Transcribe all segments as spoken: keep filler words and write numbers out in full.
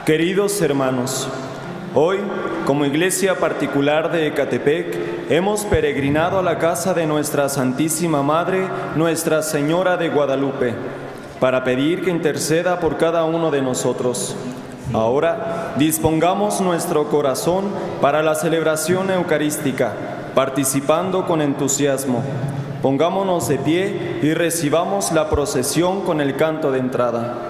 Queridos hermanos, hoy, como iglesia particular de Ecatepec, hemos peregrinado a la casa de nuestra Santísima Madre, Nuestra Señora de Guadalupe, para pedir que interceda por cada uno de nosotros. Ahora, dispongamos nuestro corazón para la celebración eucarística, participando con entusiasmo. Pongámonos de pie y recibamos la procesión con el canto de entrada.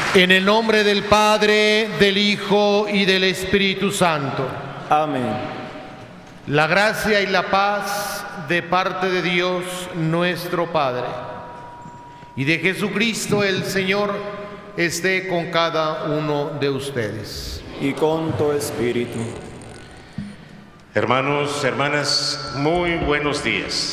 En el nombre del Padre, del Hijo y del Espíritu Santo. Amén. La gracia y la paz de parte de Dios nuestro Padre y de Jesucristo el Señor esté con cada uno de ustedes. Y con tu espíritu. Hermanos, hermanas, muy buenos días.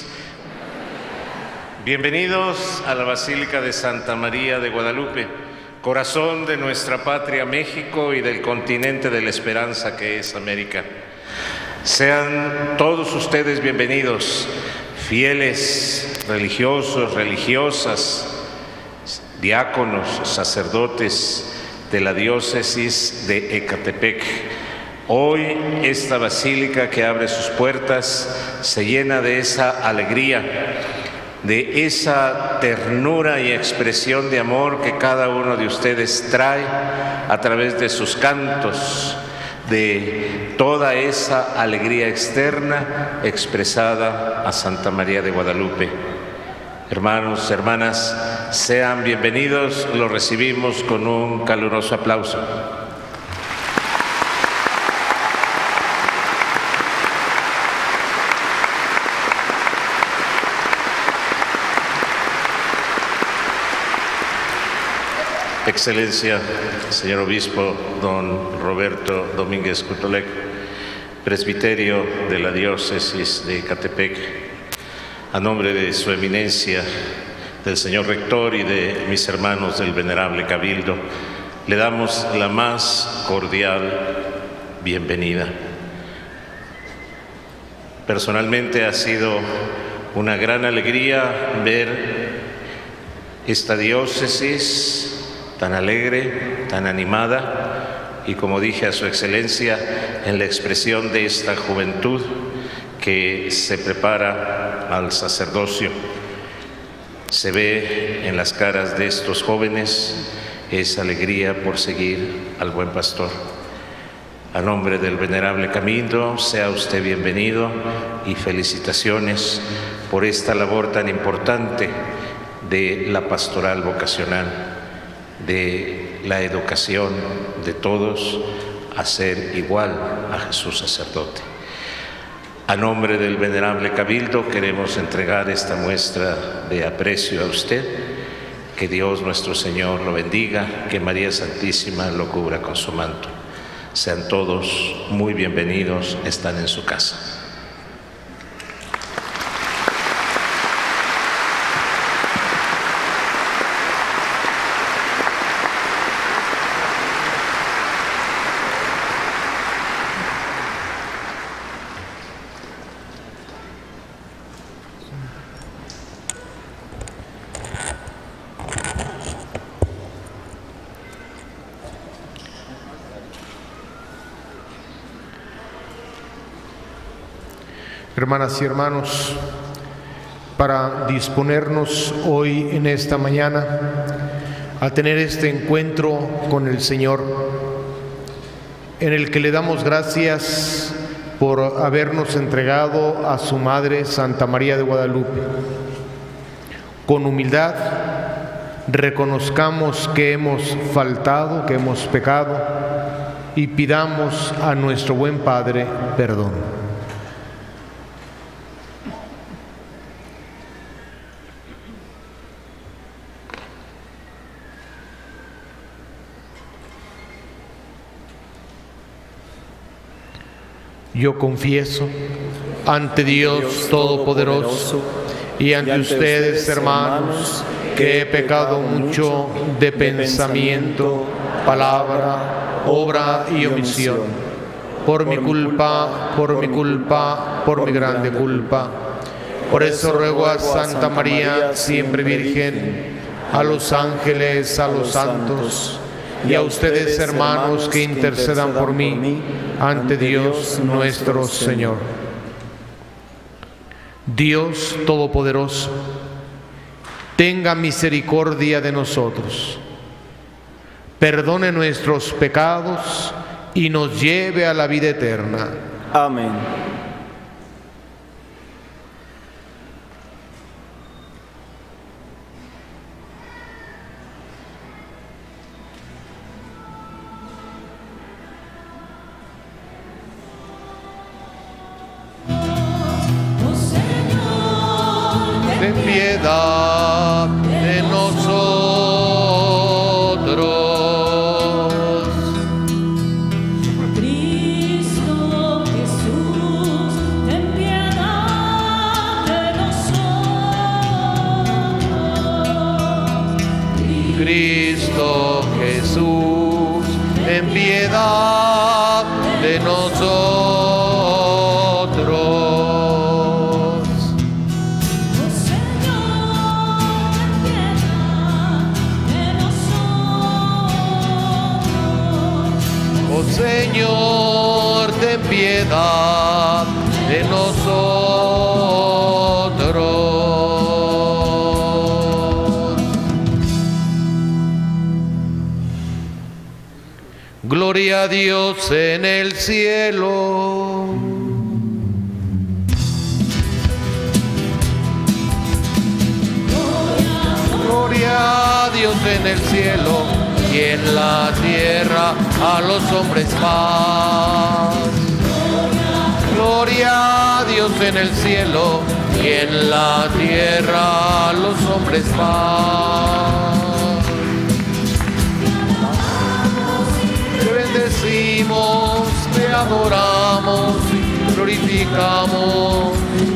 Bienvenidos a la Basílica de Santa María de Guadalupe, corazón de nuestra patria México y del continente de la esperanza que es América. Sean todos ustedes bienvenidos, fieles, religiosos, religiosas, diáconos, sacerdotes de la diócesis de Ecatepec. Hoy esta basílica que abre sus puertas se llena de esa alegría, de esa ternura y expresión de amor que cada uno de ustedes trae a través de sus cantos, de toda esa alegría externa expresada a Santa María de Guadalupe. Hermanos, hermanas, sean bienvenidos, los recibimos con un caluroso aplauso. Excelencia, señor Obispo don Roberto Domínguez Cutolec, presbiterio de la diócesis de Ecatepec, a nombre de su eminencia, del señor rector y de mis hermanos del venerable cabildo, le damos la más cordial bienvenida. Personalmente ha sido una gran alegría ver esta diócesis tan alegre, tan animada y, como dije a su excelencia, en la expresión de esta juventud que se prepara al sacerdocio. Se ve en las caras de estos jóvenes esa alegría por seguir al buen pastor. A nombre del venerable cabildo, sea usted bienvenido y felicitaciones por esta labor tan importante de la pastoral vocacional, de la educación de todos a ser igual a Jesús sacerdote. A nombre del venerable cabildo queremos entregar esta muestra de aprecio a usted. Que Dios nuestro Señor lo bendiga, que María Santísima lo cubra con su manto. Sean todos muy bienvenidos, están en su casa. Hermanas y hermanos, para disponernos hoy en esta mañana a tener este encuentro con el Señor, en el que le damos gracias por habernos entregado a su Madre Santa María de Guadalupe. Con humildad reconozcamos que hemos faltado, que hemos pecado y pidamos a nuestro buen Padre perdón. Yo confieso ante Dios Todopoderoso y ante ustedes, hermanos, que he pecado mucho de pensamiento, palabra, obra y omisión. Por mi culpa, por mi culpa, por mi grande culpa. Por eso ruego a Santa María, siempre Virgen, a los ángeles, a los santos, y a ustedes, hermanos, que intercedan por mí ante Dios nuestro Señor. Dios Todopoderoso, tenga misericordia de nosotros, perdone nuestros pecados y nos lleve a la vida eterna. Amén. piedad de nosotros. Cristo Jesús, ten piedad de nosotros. Cristo Jesús, ten piedad de nosotros. Oh Señor, ten piedad de nosotros. Oh Señor, ten piedad de nosotros. Gloria a Dios en el cielo. Gloria a Dios en el cielo y en la tierra a los hombres paz. Gloria a Dios en el cielo y en la tierra a los hombres paz. Te bendecimos, te adoramos, glorificamos.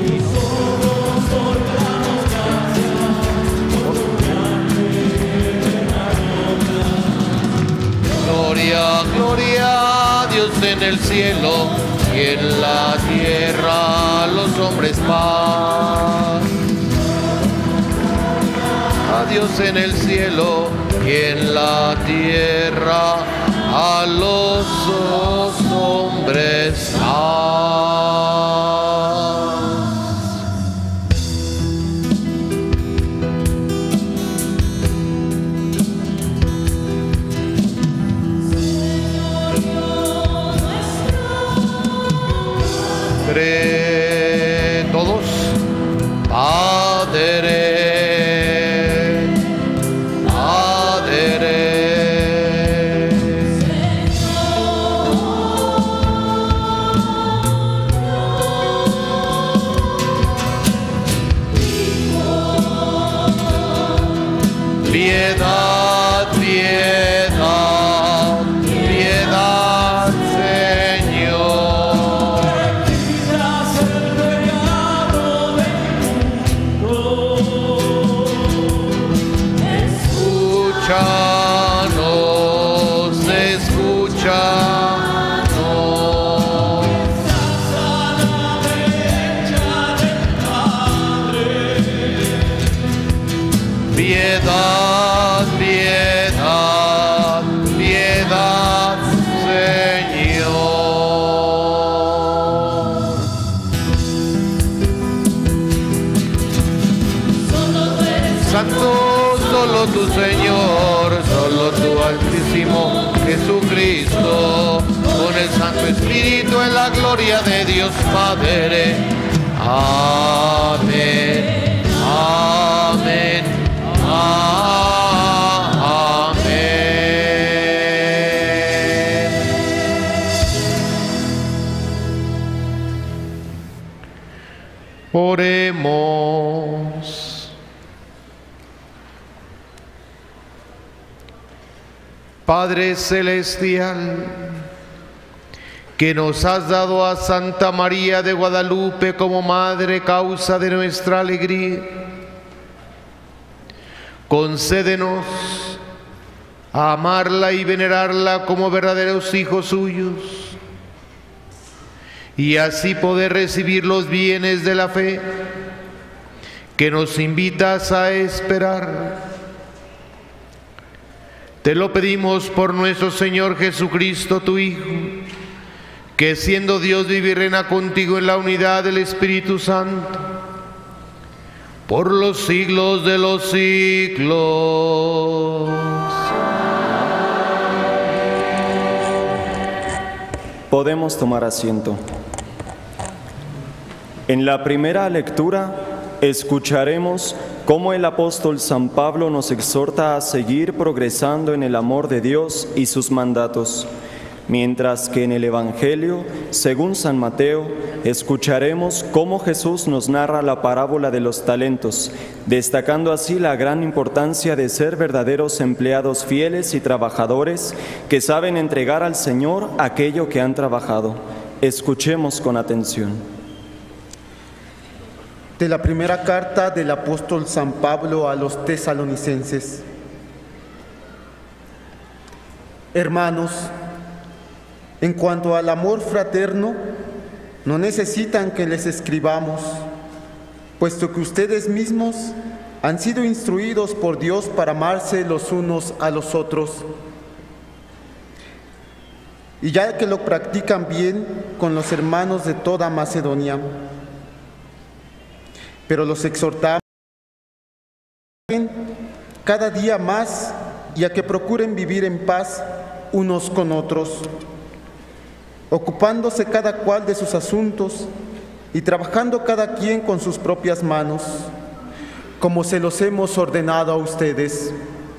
Gloria, gloria a Dios en el cielo y en la tierra a los hombres paz. A Dios en el cielo y en la tierra a los hombres paz. Entre todos, Padre, Padre, piedad, piedad, piedad, Señor. Escúchanos, escúchanos. Piedad, piedad, piedad, Señor. Santo, solo tu Señor, solo tu Altísimo Jesucristo, con el Santo Espíritu en la gloria de Dios Padre. Amén, amén, amén. Oremos. Padre Celestial, que nos has dado a Santa María de Guadalupe como Madre, causa de nuestra alegría, concédenos a amarla y venerarla como verdaderos hijos suyos, y así poder recibir los bienes de la fe que nos invitas a esperar. Te lo pedimos por nuestro Señor Jesucristo, tu Hijo, que siendo Dios vive y reina contigo en la unidad del Espíritu Santo, por los siglos de los siglos. Podemos tomar asiento. En la primera lectura escucharemos cómo el apóstol San Pablo nos exhorta a seguir progresando en el amor de Dios y sus mandatos, mientras que en el Evangelio, según San Mateo, escucharemos cómo Jesús nos narra la parábola de los talentos, destacando así la gran importancia de ser verdaderos empleados fieles y trabajadores que saben entregar al Señor aquello que han trabajado. Escuchemos con atención. De la primera carta del apóstol San Pablo a los tesalonicenses. Hermanos, en cuanto al amor fraterno, no necesitan que les escribamos, puesto que ustedes mismos han sido instruidos por Dios para amarse los unos a los otros. Y ya que lo practican bien con los hermanos de toda Macedonia, pero los exhortamos cada día más y a que procuren vivir en paz unos con otros, ocupándose cada cual de sus asuntos y trabajando cada quien con sus propias manos, como se los hemos ordenado a ustedes.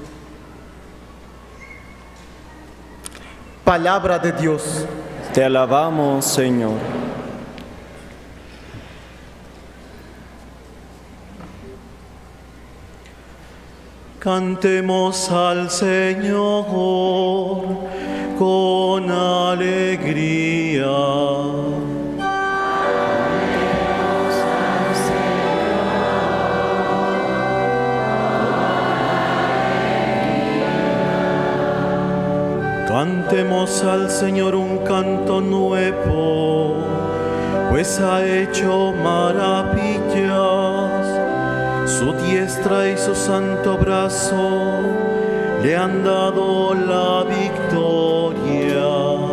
Palabra de Dios. Te alabamos, Señor. Cantemos al Señor con alegría. Cantemos al Señor un canto nuevo, pues ha hecho maravillas. Su diestra y su santo brazo le han dado la victoria.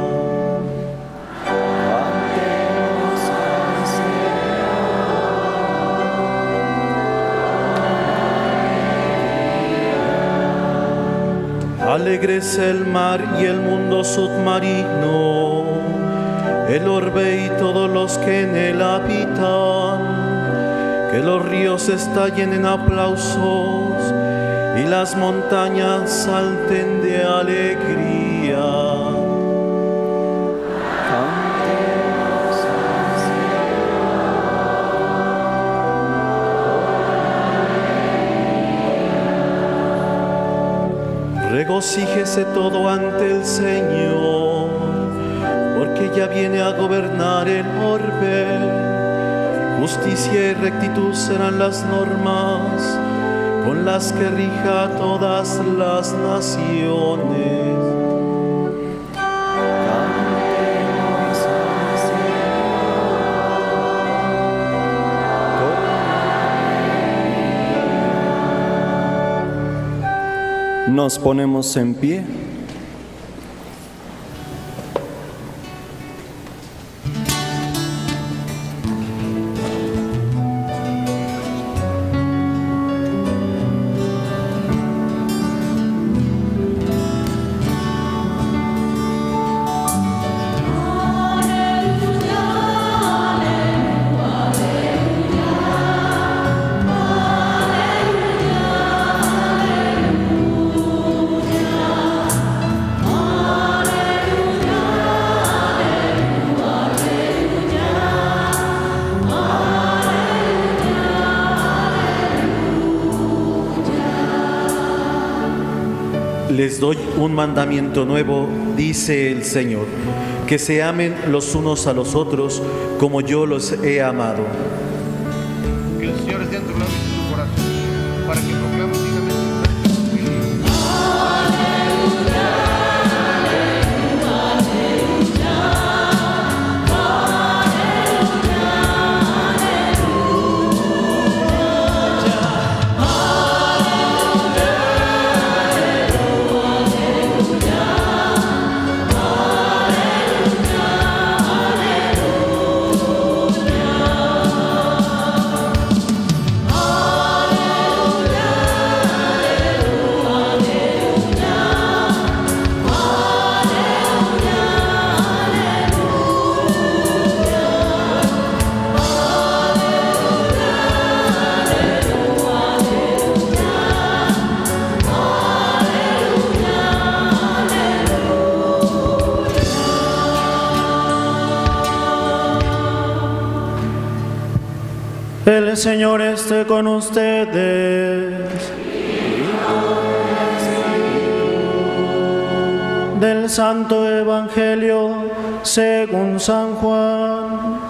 Alegres el mar y el mundo submarino, el orbe y todos los que en él habitan. Que los ríos estallen en aplausos y las montañas salten de alegría. Regocíjese todo ante el Señor, porque ya viene a gobernar el orbe. Justicia y rectitud serán las normas con las que rija todas las naciones. Nos ponemos en pie. Les doy un mandamiento nuevo, dice el Señor, que se amen los unos a los otros como yo los he amado. Que el Señor esté en tu lado y en tu corazón, para que proclames dignamente. Aleluya. El Señor esté con ustedes. Del Santo Evangelio según San Juan.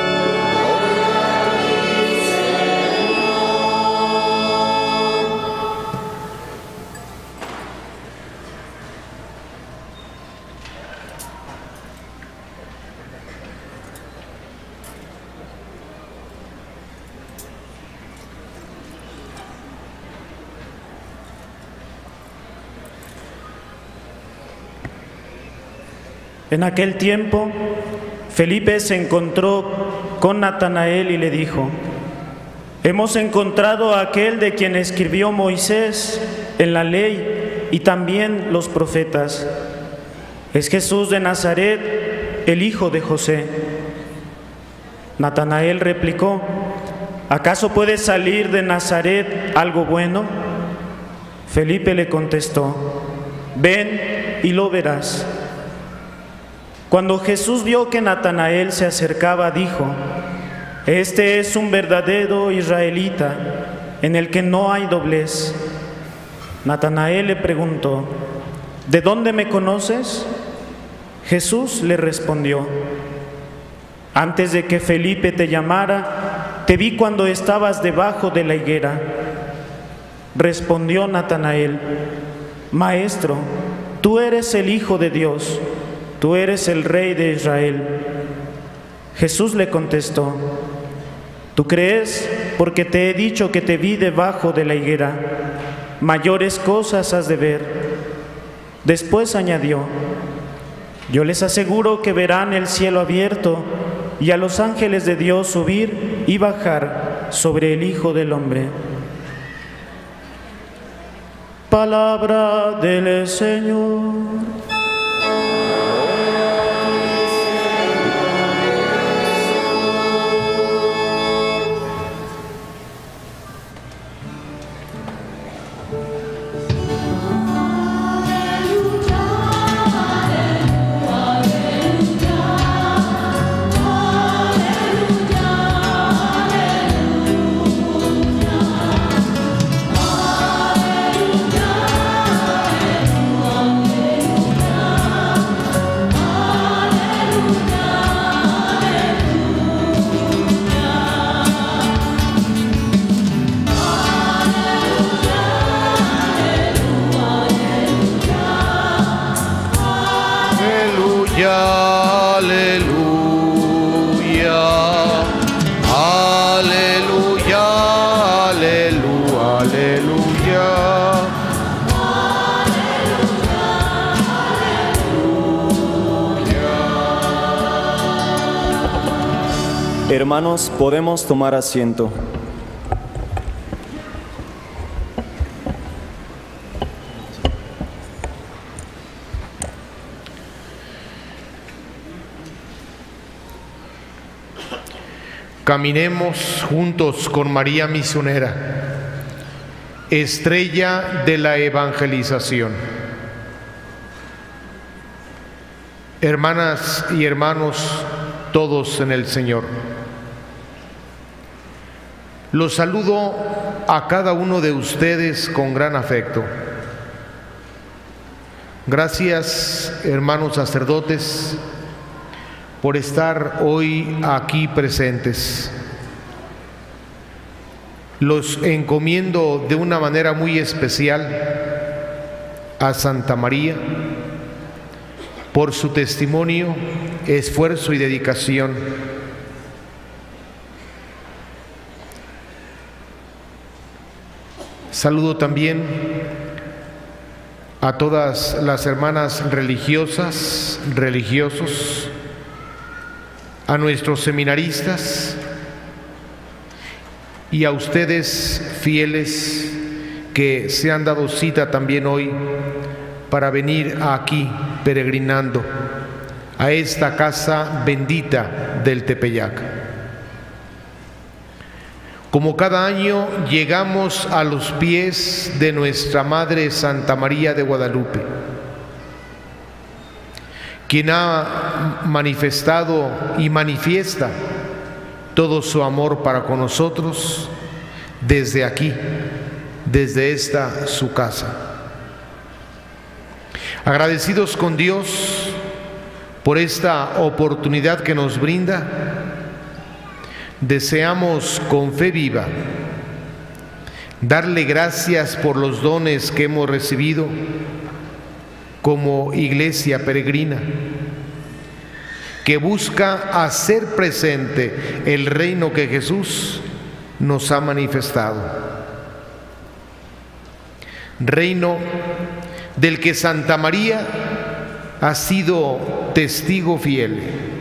En aquel tiempo, Felipe se encontró con Natanael y le dijo: hemos encontrado a aquel de quien escribió Moisés en la ley y también los profetas. Es Jesús de Nazaret, el hijo de José. Natanael replicó: ¿acaso puede salir de Nazaret algo bueno? Felipe le contestó: ven y lo verás. Cuando Jesús vio que Natanael se acercaba, dijo: este es un verdadero israelita, en el que no hay doblez. Natanael le preguntó: ¿de dónde me conoces? Jesús le respondió: antes de que Felipe te llamara, te vi cuando estabas debajo de la higuera. Respondió Natanael: Maestro, tú eres el Hijo de Dios. Tú eres el Rey de Israel. Jesús le contestó: ¿tú crees porque te he dicho que te vi debajo de la higuera? Mayores cosas has de ver. Después añadió: yo les aseguro que verán el cielo abierto y a los ángeles de Dios subir y bajar sobre el Hijo del Hombre. Palabra del Señor. Hermanos, podemos tomar asiento. Caminemos juntos con María Misionera, estrella de la evangelización. Hermanas y hermanos, todos en el Señor, los saludo a cada uno de ustedes con gran afecto. Gracias, hermanos sacerdotes, por estar hoy aquí presentes. Los encomiendo de una manera muy especial a Santa María por su testimonio, esfuerzo y dedicación. Saludo también a todas las hermanas religiosas, religiosos, a nuestros seminaristas y a ustedes fieles que se han dado cita también hoy para venir aquí peregrinando a esta casa bendita del Tepeyac. Como cada año llegamos a los pies de nuestra Madre Santa María de Guadalupe, quien ha manifestado y manifiesta todo su amor para con nosotros desde aquí, desde esta su casa. Agradecidos con Dios por esta oportunidad que nos brinda, deseamos con fe viva darle gracias por los dones que hemos recibido como iglesia peregrina, que busca hacer presente el reino que Jesús nos ha manifestado. Reino del que Santa María ha sido testigo fiel,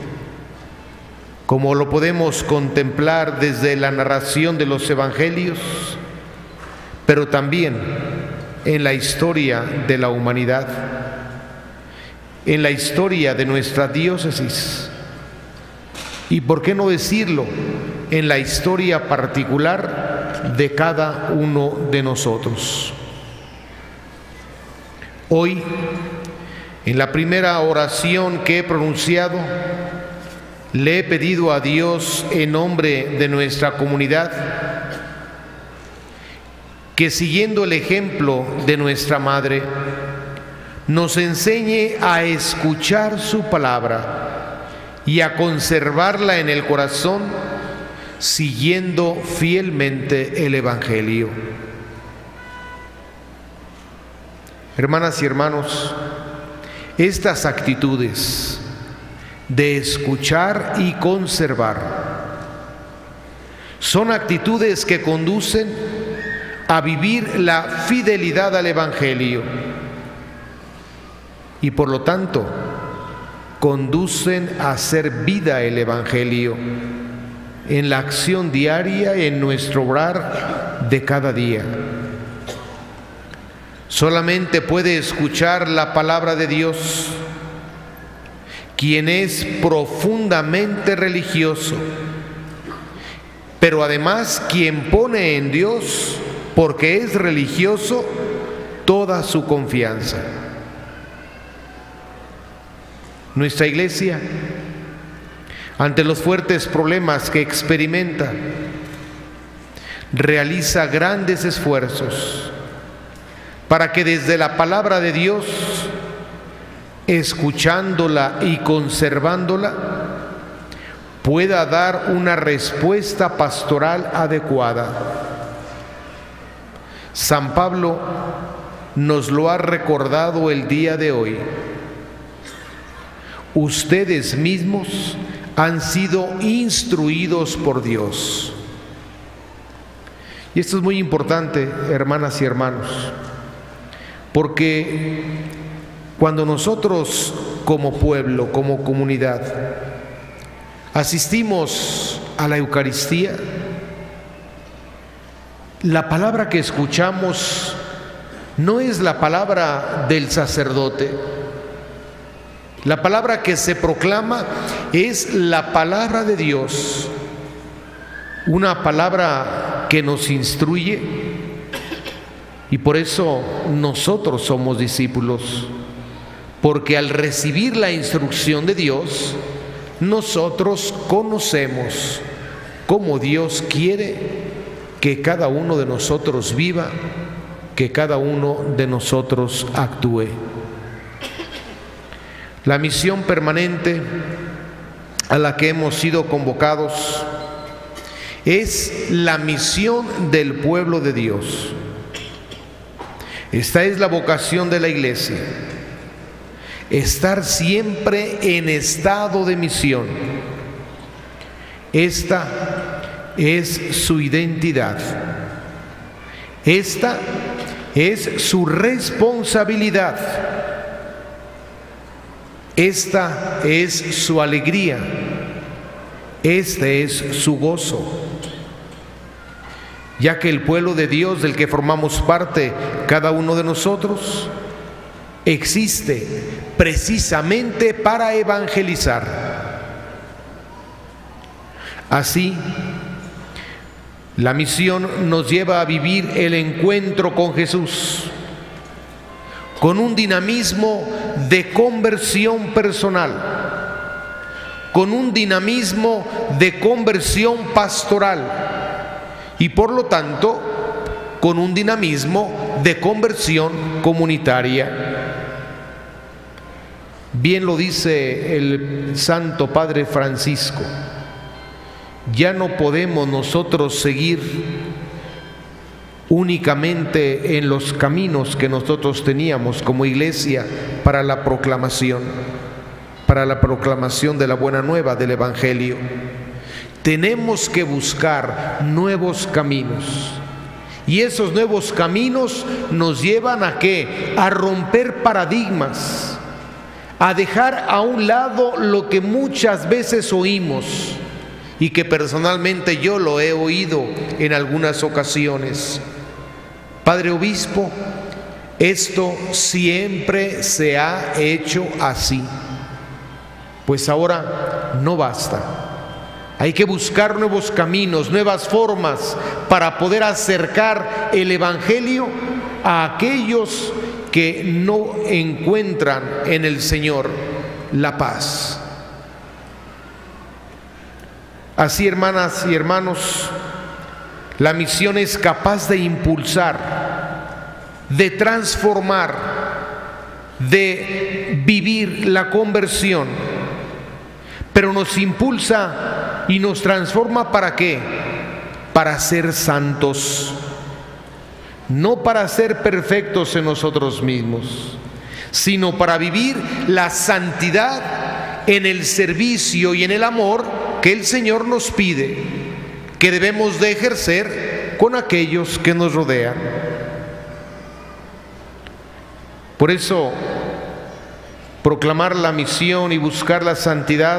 como lo podemos contemplar desde la narración de los evangelios, pero también en la historia de la humanidad, en la historia de nuestra diócesis y, por qué no decirlo, en la historia particular de cada uno de nosotros. Hoy, en la primera oración que he pronunciado, le he pedido a Dios en nombre de nuestra comunidad que, siguiendo el ejemplo de nuestra Madre, nos enseñe a escuchar su palabra y a conservarla en el corazón, siguiendo fielmente el Evangelio. Hermanas y hermanos, estas actitudes de escuchar y conservar son actitudes que conducen a vivir la fidelidad al Evangelio y, por lo tanto, conducen a hacer vida el Evangelio en la acción diaria, en nuestro obrar de cada día. Solamente puede escuchar la palabra de Dios quien es profundamente religioso, pero además quien pone en Dios, porque es religioso, toda su confianza. Nuestra Iglesia, ante los fuertes problemas que experimenta, realiza grandes esfuerzos para que desde la palabra de Dios, escuchándola y conservándola, pueda dar una respuesta pastoral adecuada. San Pablo nos lo ha recordado el día de hoy. Ustedes mismos han sido instruidos por Dios. Y esto es muy importante, hermanas y hermanos, porque cuando nosotros como pueblo, como comunidad, asistimos a la Eucaristía, la palabra que escuchamos no es la palabra del sacerdote. La palabra que se proclama es la palabra de Dios, una palabra que nos instruye, y por eso nosotros somos discípulos, porque al recibir la instrucción de Dios, nosotros conocemos cómo Dios quiere que cada uno de nosotros viva, que cada uno de nosotros actúe. La misión permanente a la que hemos sido convocados es la misión del pueblo de Dios. Esta es la vocación de la Iglesia: estar siempre en estado de misión. Esta es su identidad. Esta es su responsabilidad. Esta es su alegría. Este es su gozo. Ya que el pueblo de Dios del que formamos parte cada uno de nosotros existe precisamente para evangelizar. Así, la misión nos lleva a vivir el encuentro con Jesús con un dinamismo de conversión personal, con un dinamismo de conversión pastoral y por lo tanto con un dinamismo de conversión comunitaria. Bien lo dice el Santo Padre Francisco: ya no podemos nosotros seguir únicamente en los caminos que nosotros teníamos como iglesia para la proclamación, para la proclamación de la buena nueva del Evangelio. Tenemos que buscar nuevos caminos. Y esos nuevos caminos nos llevan ¿a qué? A romper paradigmas, a dejar a un lado lo que muchas veces oímos y que personalmente yo lo he oído en algunas ocasiones. Padre Obispo, esto siempre se ha hecho así. Pues ahora no basta. Hay que buscar nuevos caminos, nuevas formas para poder acercar el Evangelio a aquellos que no encuentran en el Señor la paz. Así, hermanas y hermanos, la misión es capaz de impulsar, de transformar, de vivir la conversión, pero nos impulsa y nos transforma ¿para qué? Para ser santos, no para ser perfectos en nosotros mismos, sino para vivir la santidad en el servicio y en el amor que el Señor nos pide, que debemos de ejercer con aquellos que nos rodean. Por eso, proclamar la misión y buscar la santidad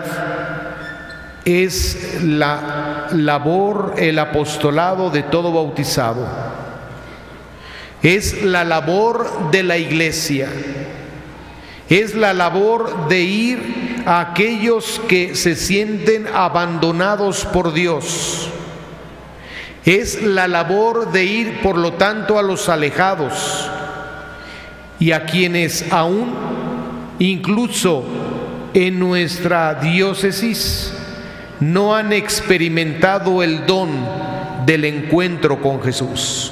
es la labor, el apostolado de todo bautizado. Es la labor de la iglesia. Es la labor de ir a aquellos que se sienten abandonados por Dios. Es la labor de ir, por lo tanto, a los alejados y a quienes aún, incluso en nuestra diócesis, no han experimentado el don del encuentro con Jesús.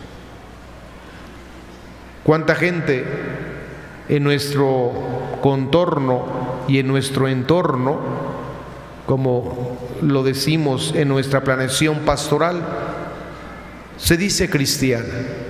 ¿Cuánta gente en nuestro contorno y en nuestro entorno, como lo decimos en nuestra planeación pastoral, se dice cristiana,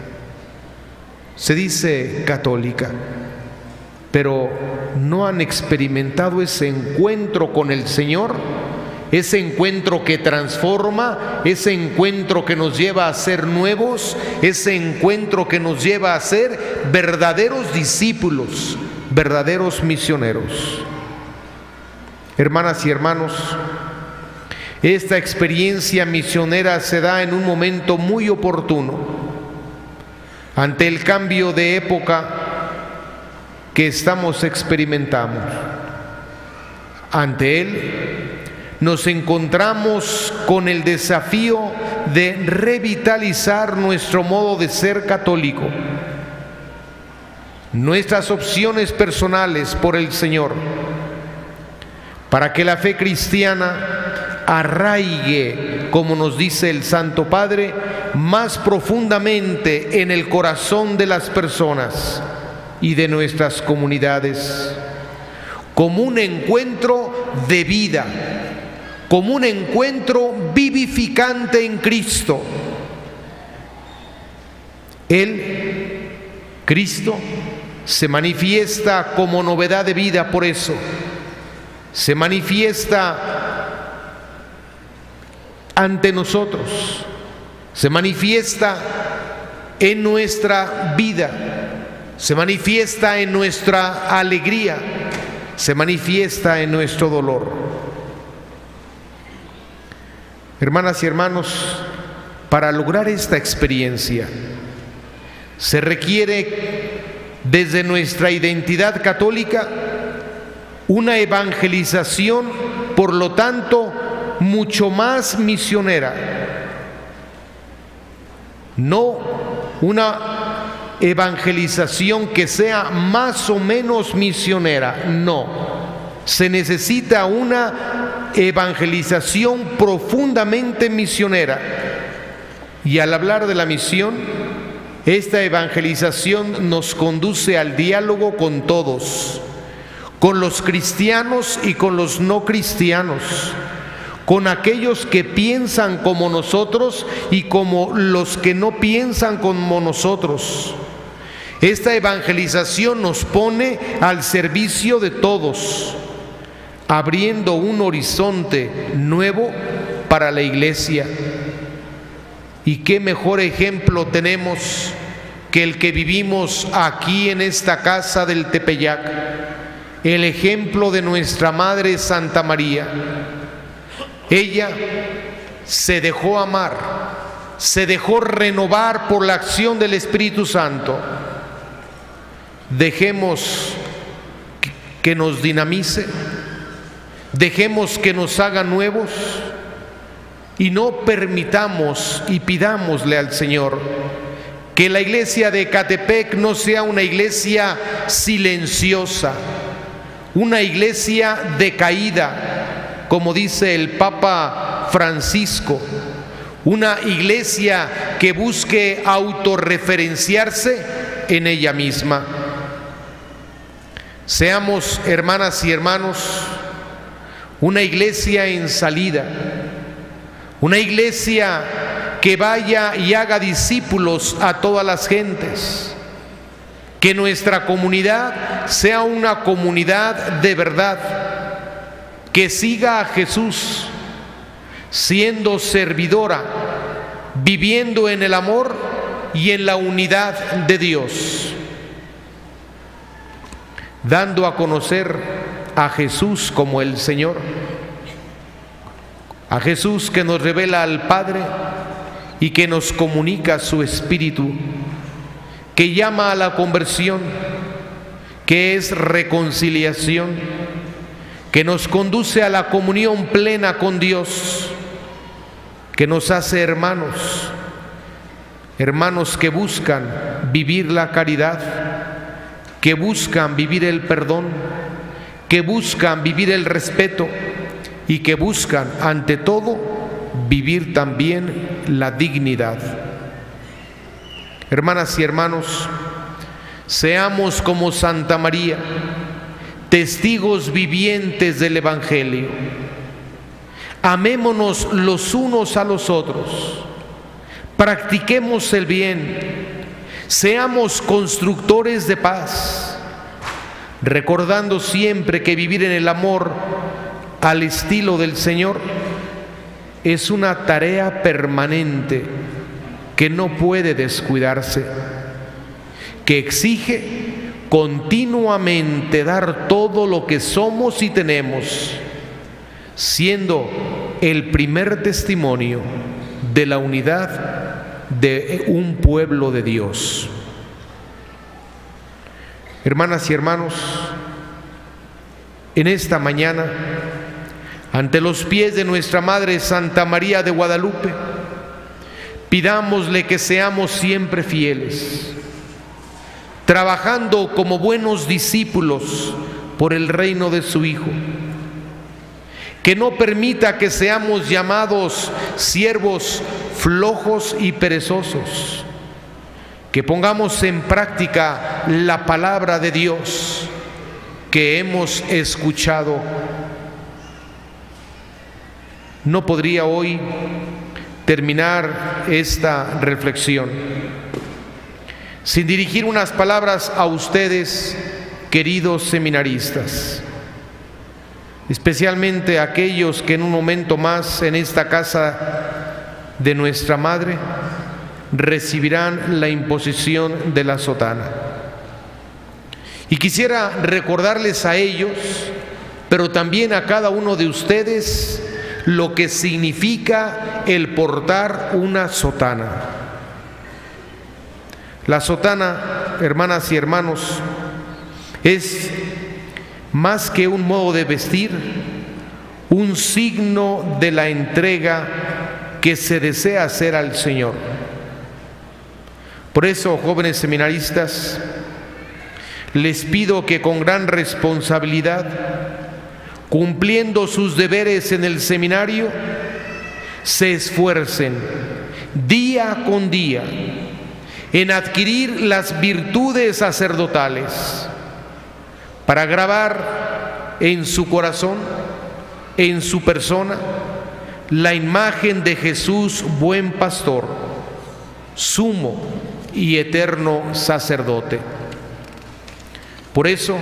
se dice católica, pero no han experimentado ese encuentro con el Señor, ese encuentro que transforma, ese encuentro que nos lleva a ser nuevos, ese encuentro que nos lleva a ser verdaderos discípulos, verdaderos misioneros? Hermanas y hermanos, esta experiencia misionera se da en un momento muy oportuno, ante el cambio de época que estamos experimentando. Ante él nos encontramos con el desafío de revitalizar nuestro modo de ser católico, nuestras opciones personales por el Señor, para que la fe cristiana arraigue, como nos dice el Santo Padre, más profundamente en el corazón de las personas y de nuestras comunidades, como un encuentro de vida, como un encuentro vivificante en Cristo. Él, Cristo, se manifiesta como novedad de vida, por eso se manifiesta ante nosotros, se manifiesta en nuestra vida, se manifiesta en nuestra alegría, se manifiesta en nuestro dolor. Hermanas y hermanos, para lograr esta experiencia se requiere desde nuestra identidad católica una evangelización, por lo tanto, mucho más misionera. No una evangelización que sea más o menos misionera, no. Se necesita una evangelización profundamente misionera. Y al hablar de la misión, esta evangelización nos conduce al diálogo con todos, con los cristianos y con los no cristianos, con aquellos que piensan como nosotros y como los que no piensan como nosotros. Esta evangelización nos pone al servicio de todos, abriendo un horizonte nuevo para la Iglesia. Y qué mejor ejemplo tenemos que el que vivimos aquí en esta casa del Tepeyac, el ejemplo de nuestra Madre Santa María. Ella se dejó amar, se dejó renovar por la acción del Espíritu Santo. Dejemos que nos dinamice, dejemos que nos haga nuevos y no permitamos y pidámosle al Señor que la iglesia de Ecatepec no sea una iglesia silenciosa, una iglesia decaída, como dice el Papa Francisco, una iglesia que busque autorreferenciarse en ella misma. Seamos, hermanas y hermanos, una iglesia en salida, una iglesia que vaya y haga discípulos a todas las gentes, que nuestra comunidad sea una comunidad de verdad, que siga a Jesús, siendo servidora, viviendo en el amor y en la unidad de Dios, dando a conocer a Jesús como el Señor, a Jesús que nos revela al Padre y que nos comunica su Espíritu, que llama a la conversión, que es reconciliación, que nos conduce a la comunión plena con Dios, que nos hace hermanos, hermanos que buscan vivir la caridad, que buscan vivir el perdón, que buscan vivir el respeto y que buscan, ante todo, vivir también la dignidad. Hermanas y hermanos, seamos como Santa María, testigos vivientes del Evangelio. Amémonos los unos a los otros, practiquemos el bien, seamos constructores de paz, recordando siempre que vivir en el amor al estilo del Señor es una tarea permanente que no puede descuidarse, que exige continuamente dar todo lo que somos y tenemos, siendo el primer testimonio de la unidad de un pueblo de Dios. Hermanas y hermanos, en esta mañana, ante los pies de nuestra Madre Santa María de Guadalupe, pidámosle que seamos siempre fieles, trabajando como buenos discípulos por el reino de su Hijo, que no permita que seamos llamados siervos flojos y perezosos, que pongamos en práctica la palabra de Dios que hemos escuchado. No podría hoy terminar esta reflexión sin dirigir unas palabras a ustedes, queridos seminaristas, especialmente a aquellos que en un momento más en esta casa de nuestra Madre recibirán la imposición de la sotana. Y quisiera recordarles a ellos, pero también a cada uno de ustedes, lo que significa el portar una sotana. La sotana, hermanas y hermanos, es más que un modo de vestir, un signo de la entrega que se desea hacer al Señor. Por eso, jóvenes seminaristas, les pido que con gran responsabilidad cumpliendo sus deberes en el seminario, se esfuercen día con día en adquirir las virtudes sacerdotales para grabar en su corazón, en su persona, la imagen de Jesús buen pastor, sumo y eterno sacerdote. Por eso,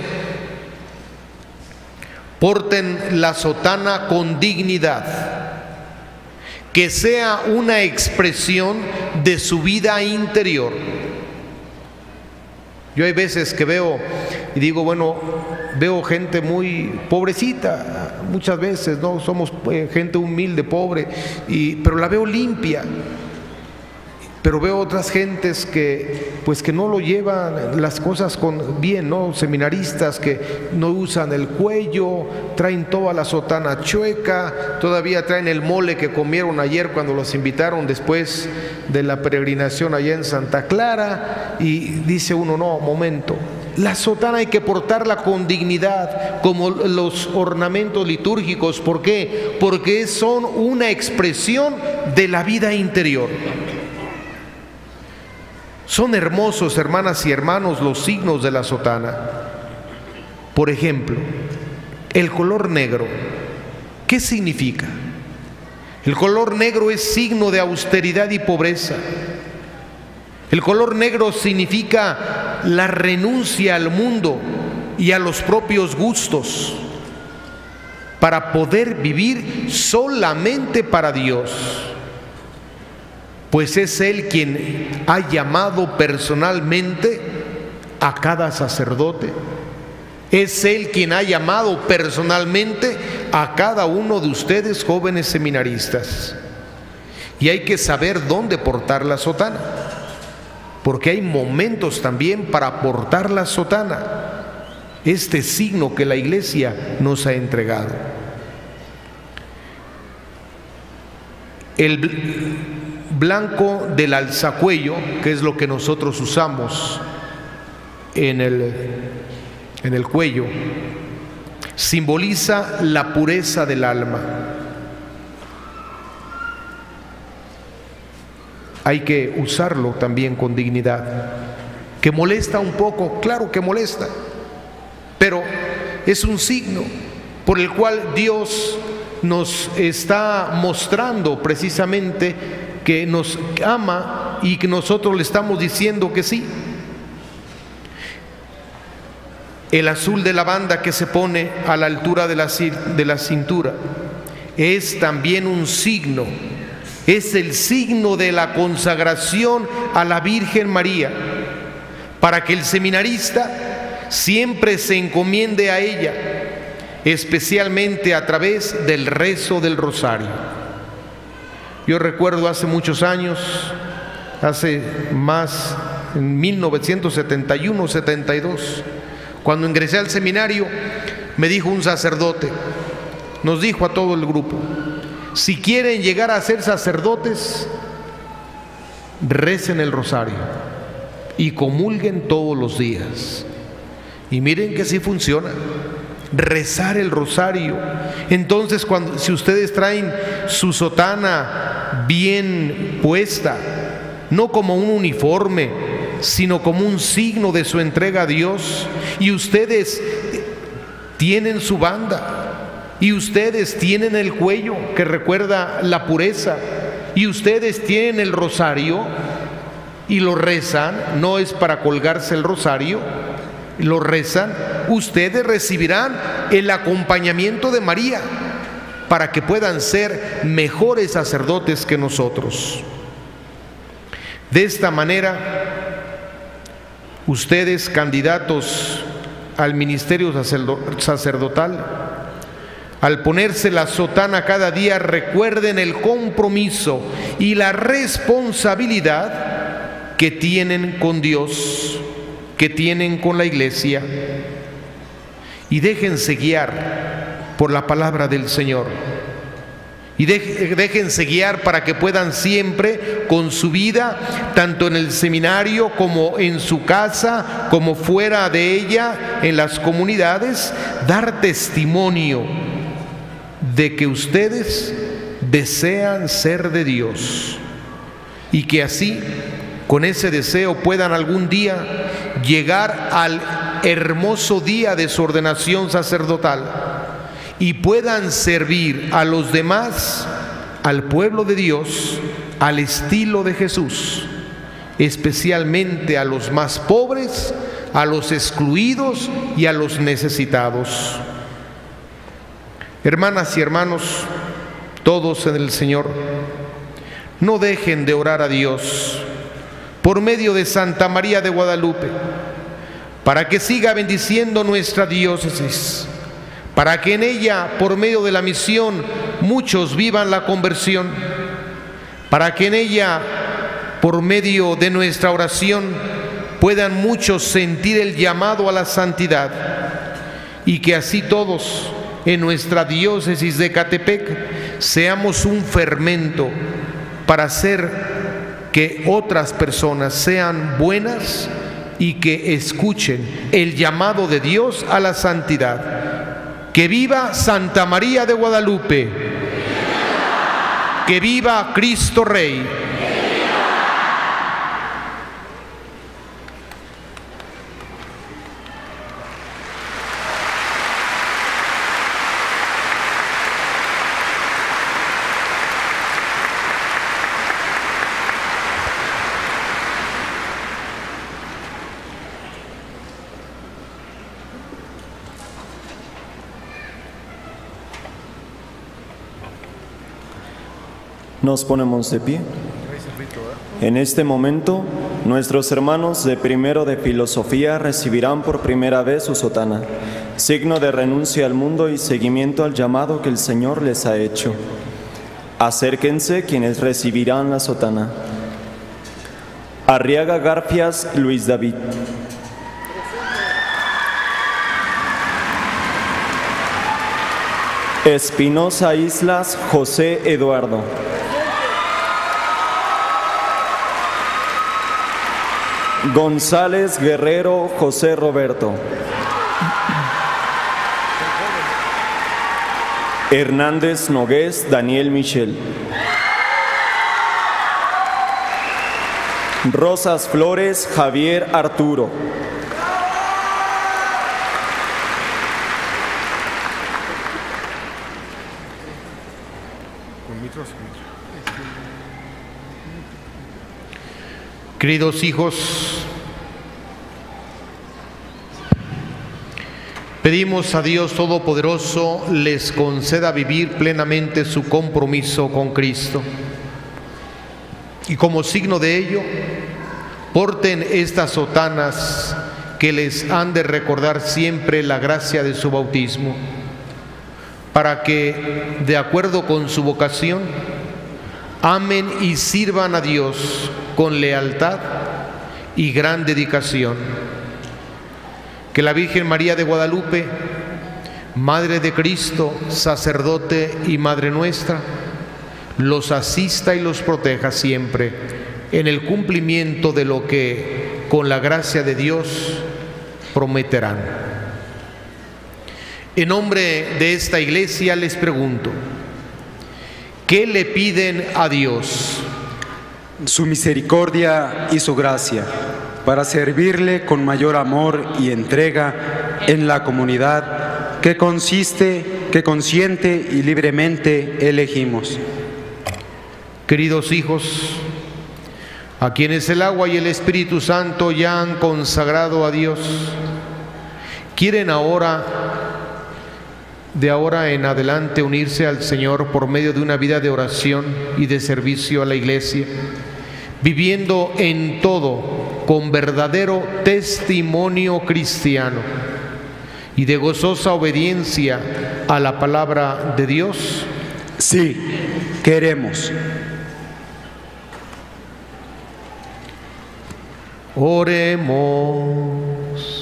porten la sotana con dignidad, que sea una expresión de su vida interior. Yo hay veces que veo y digo, bueno, veo gente muy pobrecita, muchas veces, ¿no? Somos eh, gente humilde, pobre, y, pero la veo limpia. Pero veo otras gentes que, pues, que no lo llevan las cosas con bien, ¿no? Seminaristas que no usan el cuello, traen toda la sotana chueca, todavía traen el mole que comieron ayer cuando los invitaron después de la peregrinación allá en Santa Clara, y dice uno, no, momento, la sotana hay que portarla con dignidad, como los ornamentos litúrgicos. ¿Por qué? Porque son una expresión de la vida interior. Son hermosos, hermanas y hermanos, los signos de la sotana. Por ejemplo, el color negro. ¿Qué significa? El color negro es signo de austeridad y pobreza. El color negro significa la renuncia al mundo y a los propios gustos para poder vivir solamente para Dios. Pues es Él quien ha llamado personalmente a cada sacerdote. Es Él quien ha llamado personalmente a cada uno de ustedes, jóvenes seminaristas. Y hay que saber dónde portar la sotana, porque hay momentos también para portar la sotana, este signo que la Iglesia nos ha entregado. El blanco del alzacuello, que es lo que nosotros usamos en el, en el cuello, simboliza la pureza del alma. Hay que usarlo también con dignidad. ¿Que molesta un poco? Claro que molesta, pero es un signo por el cual Dios nos está mostrando precisamente que nos ama y que nosotros le estamos diciendo que sí. El azul de la banda que se pone a la altura de la, de la cintura es también un signo, es el signo de la consagración a la Virgen María, para que el seminarista siempre se encomiende a ella, especialmente a través del rezo del rosario. Yo recuerdo hace muchos años, hace más, en mil novecientos setenta y uno, setenta y dos, cuando ingresé al seminario, me dijo un sacerdote, nos dijo a todo el grupo, si quieren llegar a ser sacerdotes, recen el rosario y comulguen todos los días. Y miren que sí funciona. Rezar el rosario. Entonces, cuando, si ustedes traen su sotana bien puesta, no como un uniforme, sino como un signo de su entrega a Dios, y ustedes tienen su banda, y ustedes tienen el cuello que recuerda la pureza, y ustedes tienen el rosario y lo rezan, no es para colgarse el rosario, lo rezan, ustedes recibirán el acompañamiento de María para que puedan ser mejores sacerdotes que nosotros. De esta manera, ustedes, candidatos al ministerio sacerdotal, al ponerse la sotana cada día, recuerden el compromiso y la responsabilidad que tienen con Dios, que tienen con la Iglesia, y déjense guiar por la palabra del Señor, y déjense guiar para que puedan siempre con su vida, tanto en el seminario como en su casa, como fuera de ella, en las comunidades, dar testimonio de que ustedes desean ser de Dios y que así, con ese deseo, puedan algún día llegar al hermoso día de su ordenación sacerdotal y puedan servir a los demás, al pueblo de Dios, al estilo de Jesús, especialmente a los más pobres, a los excluidos y a los necesitados. Hermanas y hermanos, todos en el Señor, no dejen de orar a Dios por medio de Santa María de Guadalupe, para que siga bendiciendo nuestra diócesis, para que en ella, por medio de la misión, muchos vivan la conversión, para que en ella, por medio de nuestra oración, puedan muchos sentir el llamado a la santidad, y que así todos en nuestra diócesis de Ecatepec seamos un fermento para hacer que otras personas sean buenas y que escuchen el llamado de Dios a la santidad. ¡Que viva Santa María de Guadalupe! ¡Que viva Cristo Rey! Nos ponemos de pie. En este momento, nuestros hermanos de primero de filosofía recibirán por primera vez su sotana, signo de renuncia al mundo y seguimiento al llamado que el Señor les ha hecho. Acérquense quienes recibirán la sotana. Arriaga Garfias Luis David. Espinosa Islas José Eduardo. González Guerrero José Roberto. Hernández Nogués Daniel Michel. Rosas Flores Javier Arturo. Queridos hijos, pedimos a Dios Todopoderoso les conceda vivir plenamente su compromiso con Cristo. Y como signo de ello, porten estas sotanas que les han de recordar siempre la gracia de su bautismo, para que, de acuerdo con su vocación, amen y sirvan a Dios con lealtad y gran dedicación. Que la Virgen María de Guadalupe, Madre de Cristo, sacerdote y Madre nuestra, los asista y los proteja siempre en el cumplimiento de lo que, con la gracia de Dios, prometerán. En nombre de esta iglesia les pregunto, ¿qué le piden a Dios? Su misericordia y su gracia, para servirle con mayor amor y entrega en la comunidad que consiste, que consciente y libremente elegimos. Queridos hijos, a quienes el agua y el Espíritu Santo ya han consagrado a Dios, quieren ahora, de ahora en adelante, unirse al Señor por medio de una vida de oración y de servicio a la Iglesia, viviendo en todo con verdadero testimonio cristiano y de gozosa obediencia a la palabra de Dios. Sí, queremos. Oremos.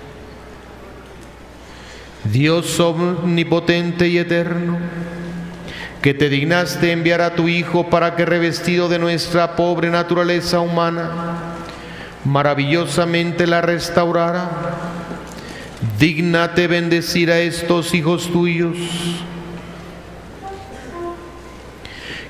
Dios omnipotente y eterno, que te dignaste enviar a tu Hijo para que, revestido de nuestra pobre naturaleza humana, maravillosamente la restaurara, dígnate bendecir a estos hijos tuyos,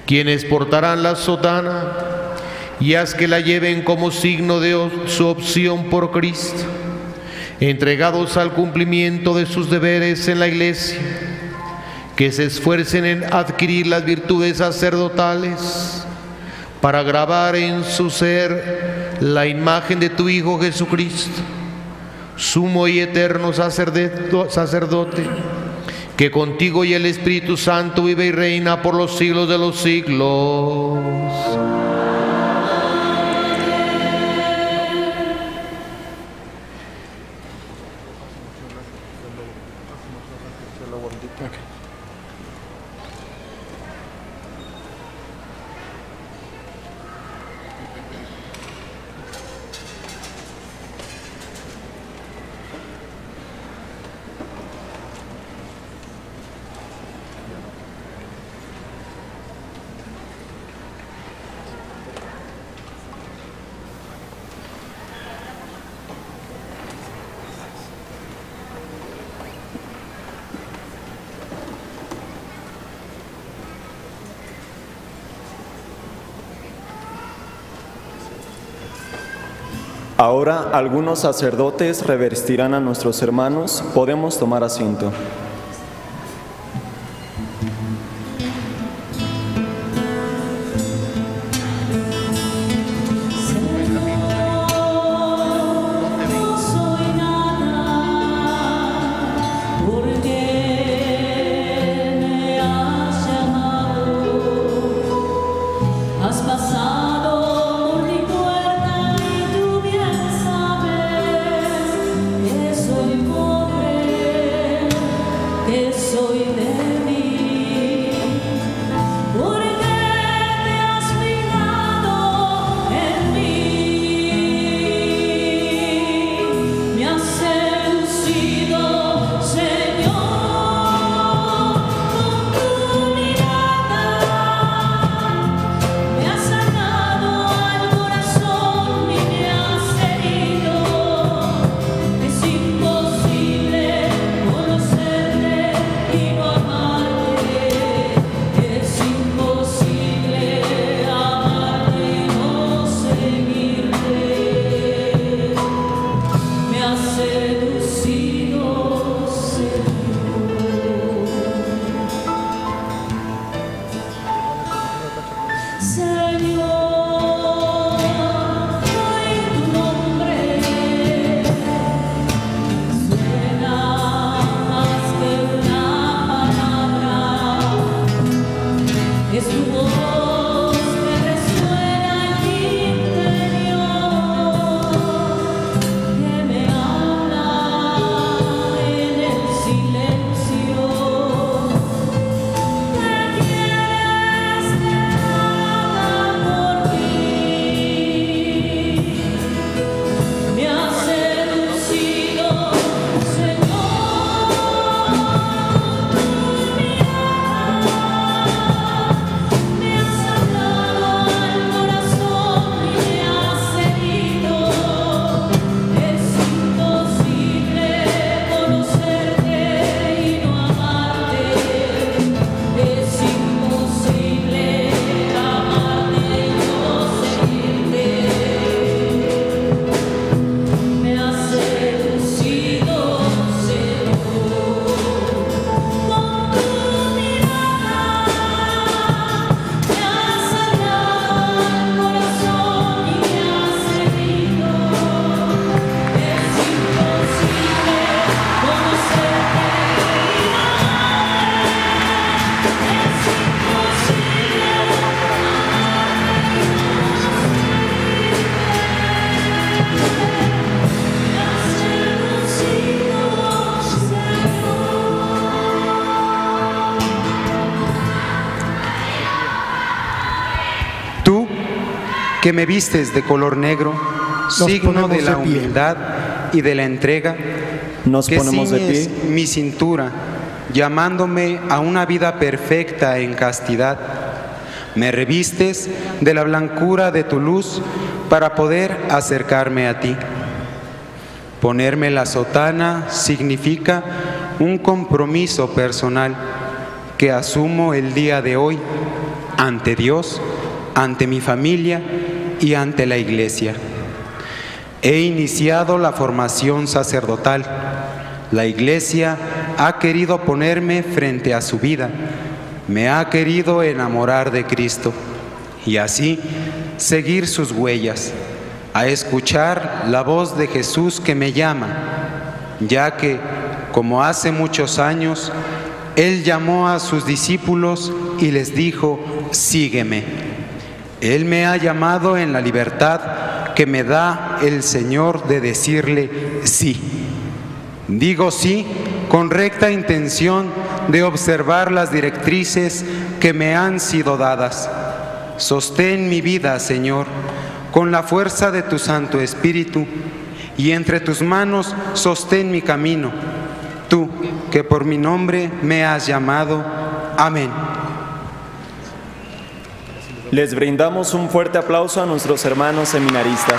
quienes portarán la sotana, y haz que la lleven como signo de su opción por Cristo, entregados al cumplimiento de sus deberes en la Iglesia, que se esfuercen en adquirir las virtudes sacerdotales para grabar en su ser la imagen de tu Hijo Jesucristo, sumo y eterno sacerdote, que contigo y el Espíritu Santo vive y reina por los siglos de los siglos. Ahora algunos sacerdotes revestirán a nuestros hermanos. Podemos tomar asiento. que me vistes de color negro, Nos signo de la de pie. humildad y de la entrega, Nos que ponemos de ciñes pie. mi cintura, llamándome a una vida perfecta en castidad. Me revistes de la blancura de tu luz para poder acercarme a ti. Ponerme la sotana significa un compromiso personal que asumo el día de hoy ante Dios, ante mi familia y ante la Iglesia. He iniciado la formación sacerdotal. La Iglesia ha querido ponerme frente a su vida, me ha querido enamorar de Cristo y así seguir sus huellas, a escuchar la voz de Jesús que me llama, ya que, como hace muchos años, Él llamó a sus discípulos y les dijo: sígueme. Él me ha llamado en la libertad que me da el Señor de decirle sí. Digo sí con recta intención de observar las directrices que me han sido dadas. Sostén mi vida, Señor, con la fuerza de tu Santo Espíritu, y entre tus manos sostén mi camino, tú que por mi nombre me has llamado. Amén. Les brindamos un fuerte aplauso a nuestros hermanos seminaristas.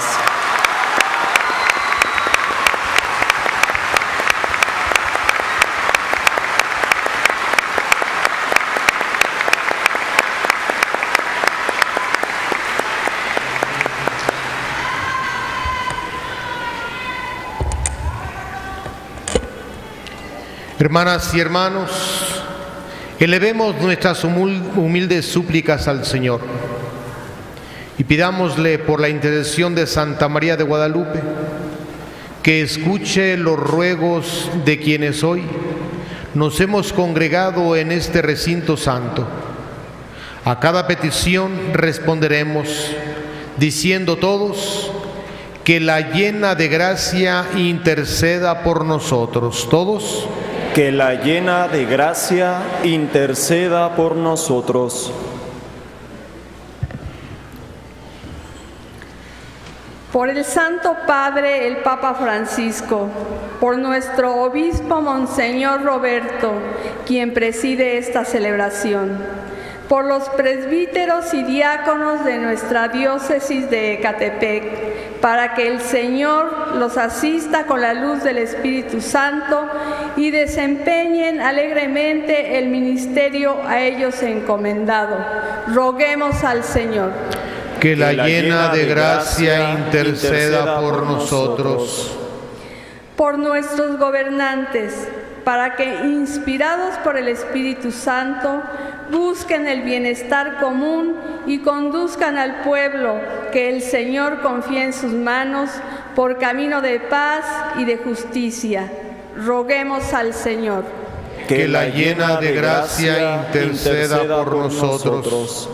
Hermanas y hermanos, elevemos nuestras humildes súplicas al Señor y pidámosle por la intercesión de Santa María de Guadalupe que escuche los ruegos de quienes hoy nos hemos congregado en este recinto santo. A cada petición responderemos diciendo todos: que la llena de gracia interceda por nosotros. Todos. Que la llena de gracia interceda por nosotros. Por el Santo Padre, el Papa Francisco, por nuestro obispo Monseñor Roberto, quien preside esta celebración, por los presbíteros y diáconos de nuestra diócesis de Ecatepec, para que el Señor los asista con la luz del Espíritu Santo y desempeñen alegremente el ministerio a ellos encomendado. Roguemos al Señor. Que la, que la llena de gracia interceda por nosotros. Por nuestros gobernantes, para que, inspirados por el Espíritu Santo, busquen el bienestar común y conduzcan al pueblo que el Señor confía en sus manos por camino de paz y de justicia. Roguemos al Señor. Que la llena de gracia interceda por nosotros.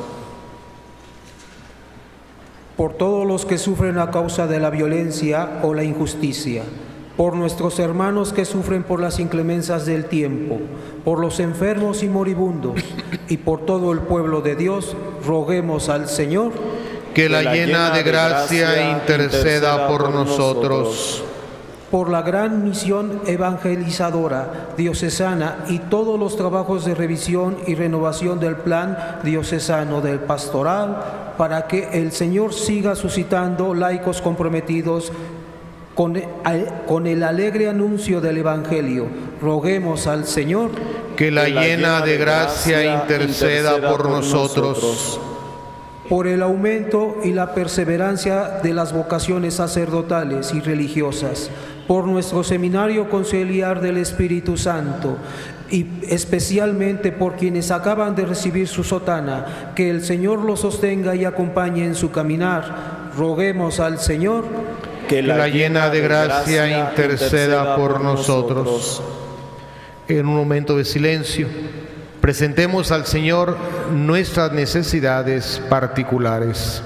Por todos los que sufren a causa de la violencia o la injusticia, por nuestros hermanos que sufren por las inclemencias del tiempo, por los enfermos y moribundos, y por todo el pueblo de Dios, roguemos al Señor. Que la, que la llena de gracia, de gracia interceda por nosotros. Por la gran misión evangelizadora diocesana y todos los trabajos de revisión y renovación del plan diocesano del pastoral, para que el Señor siga suscitando laicos comprometidos Con el, con el alegre anuncio del Evangelio, roguemos al Señor. Que la, que la llena de gracia interceda, interceda por nosotros. nosotros. Por el aumento y la perseverancia de las vocaciones sacerdotales y religiosas, por nuestro seminario conciliar del Espíritu Santo y especialmente por quienes acaban de recibir su sotana, que el Señor los sostenga y acompañe en su caminar. Roguemos al Señor. Que la, que la llena de gracia, gracia interceda por nosotros. En un momento de silencio, presentemos al Señor nuestras necesidades particulares.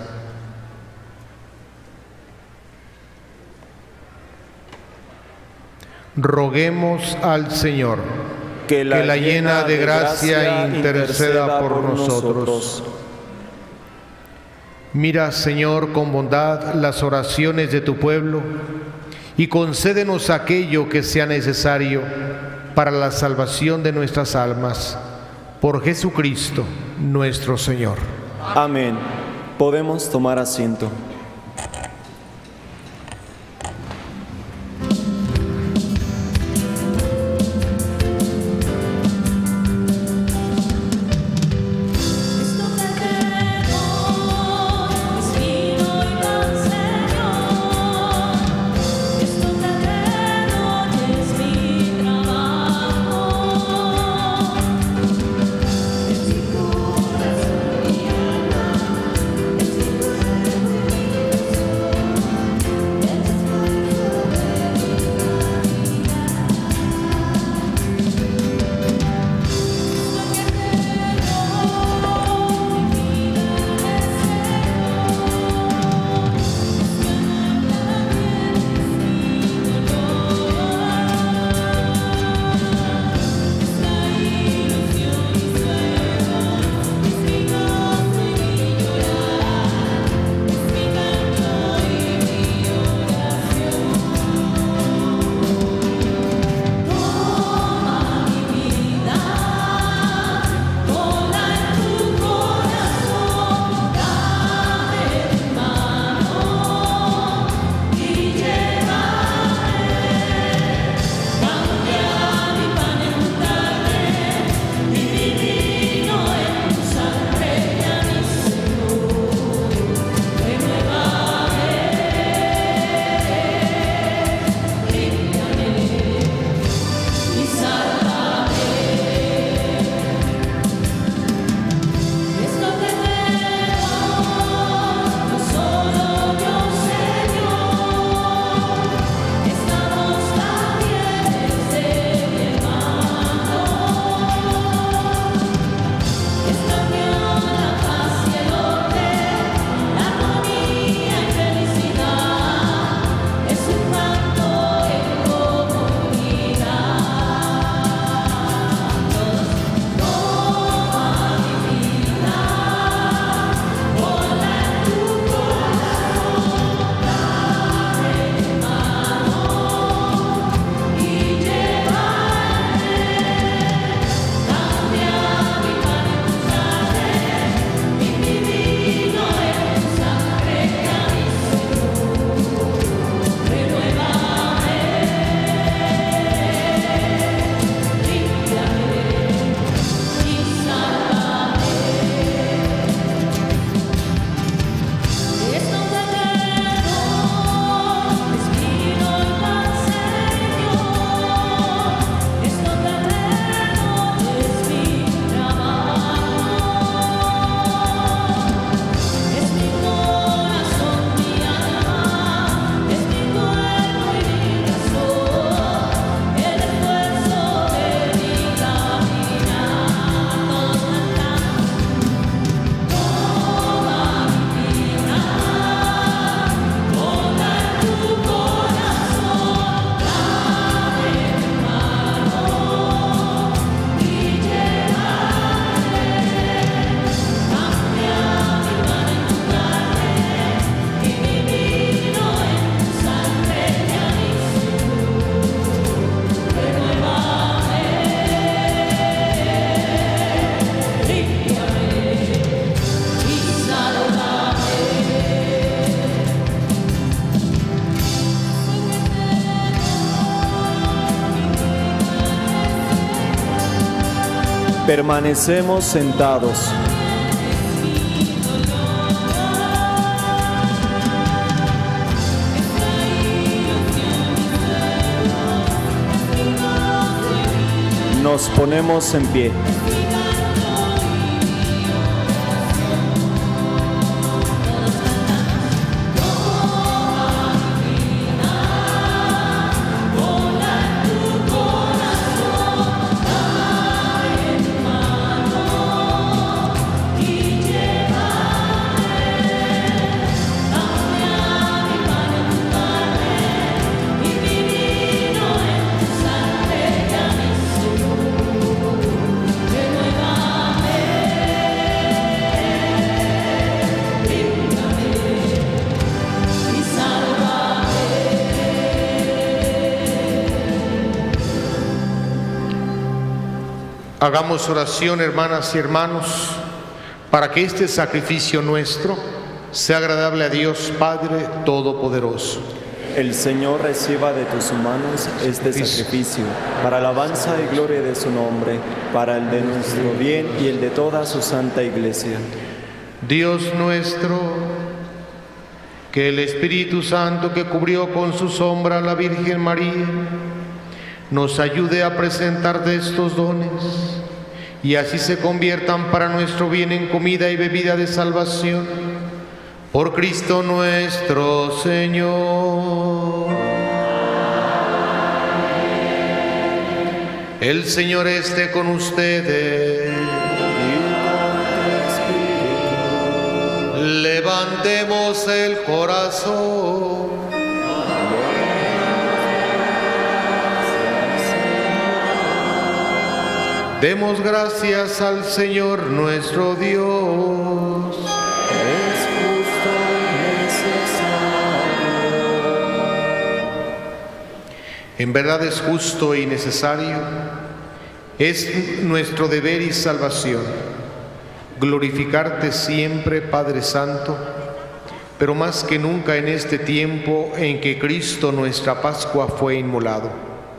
Roguemos al Señor que la, que la llena de gracia, gracia interceda por nosotros. Mira, Señor, con bondad las oraciones de tu pueblo y concédenos aquello que sea necesario para la salvación de nuestras almas. Por Jesucristo, nuestro Señor. Amén. Podemos tomar asiento. Esto Permanecemos sentados. Nos ponemos en pie. Hagamos oración, hermanas y hermanos, para que este sacrificio nuestro sea agradable a Dios Padre Todopoderoso. El Señor reciba de tus manos este sacrificio, para alabanza y gloria de su nombre, para el de nuestro bien y el de toda su santa Iglesia. Dios nuestro, que el Espíritu Santo que cubrió con su sombra a la Virgen María, nos ayude a presentar de estos dones y así se conviertan para nuestro bien en comida y bebida de salvación. Por Cristo nuestro Señor. El Señor esté con ustedes. Levantemos el corazón. Demos gracias al Señor nuestro Dios. Es justo y necesario. En verdad es justo y necesario. Es nuestro deber y salvación glorificarte siempre, Padre Santo, pero más que nunca en este tiempo en que Cristo, nuestra Pascua, fue inmolado.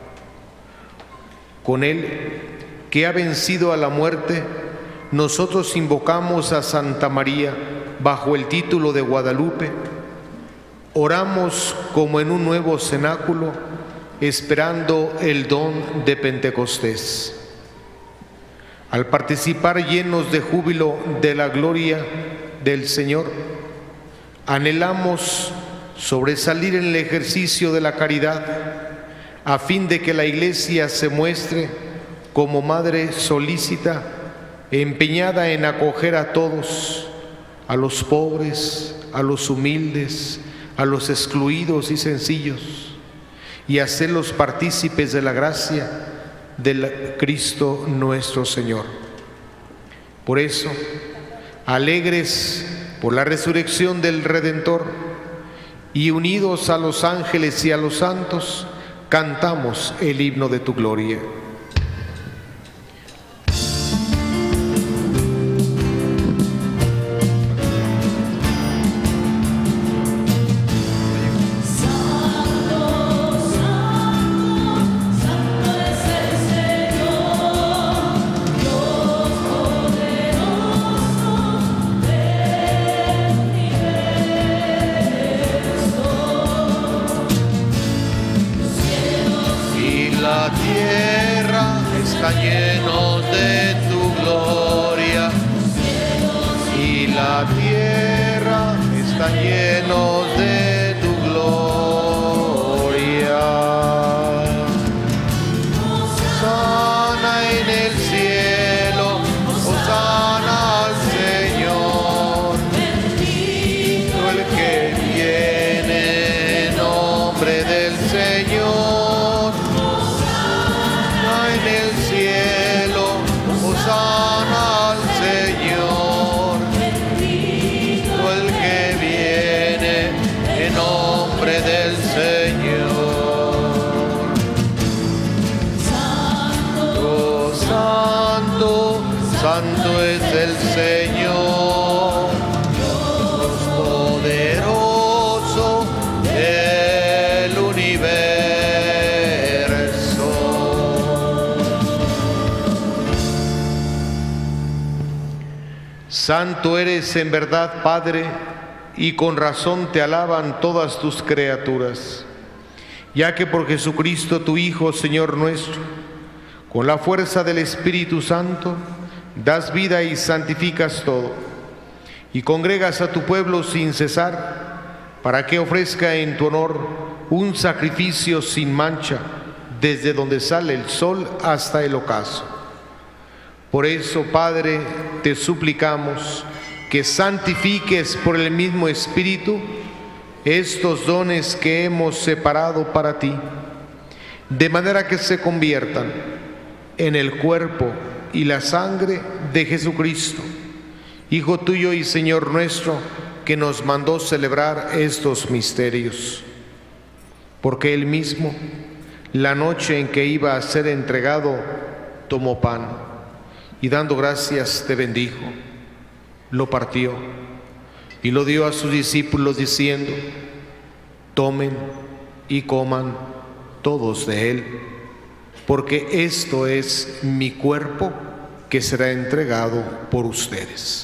Con Él, que ha vencido a la muerte, nosotros invocamos a Santa María bajo el título de Guadalupe. Oramos como en un nuevo cenáculo, esperando el don de Pentecostés. Al participar llenos de júbilo de la gloria del Señor, anhelamos sobresalir en el ejercicio de la caridad, a fin de que la Iglesia se muestre como madre solícita, empeñada en acoger a todos, a los pobres, a los humildes, a los excluidos y sencillos, y hacerlos partícipes de la gracia del Cristo nuestro Señor. Por eso, alegres por la resurrección del Redentor y unidos a los ángeles y a los santos, cantamos el himno de tu gloria. Santo es el Señor, Dios poderoso del universo. Santo eres en verdad, Padre, y con razón te alaban todas tus criaturas, ya que por Jesucristo tu Hijo, Señor nuestro, con la fuerza del Espíritu Santo, das vida y santificas todo, y congregas a tu pueblo sin cesar, para que ofrezca en tu honor un sacrificio sin mancha, desde donde sale el sol hasta el ocaso. Por eso, Padre, te suplicamos que santifiques por el mismo Espíritu estos dones que hemos separado para ti, de manera que se conviertan en el cuerpo y la sangre de Jesucristo, Hijo tuyo y Señor nuestro, que nos mandó celebrar estos misterios. Porque Él mismo, la noche en que iba a ser entregado, tomó pan, y dando gracias te bendijo, lo partió y lo dio a sus discípulos diciendo: tomen y coman todos de él, porque esto es mi cuerpo que será entregado por ustedes.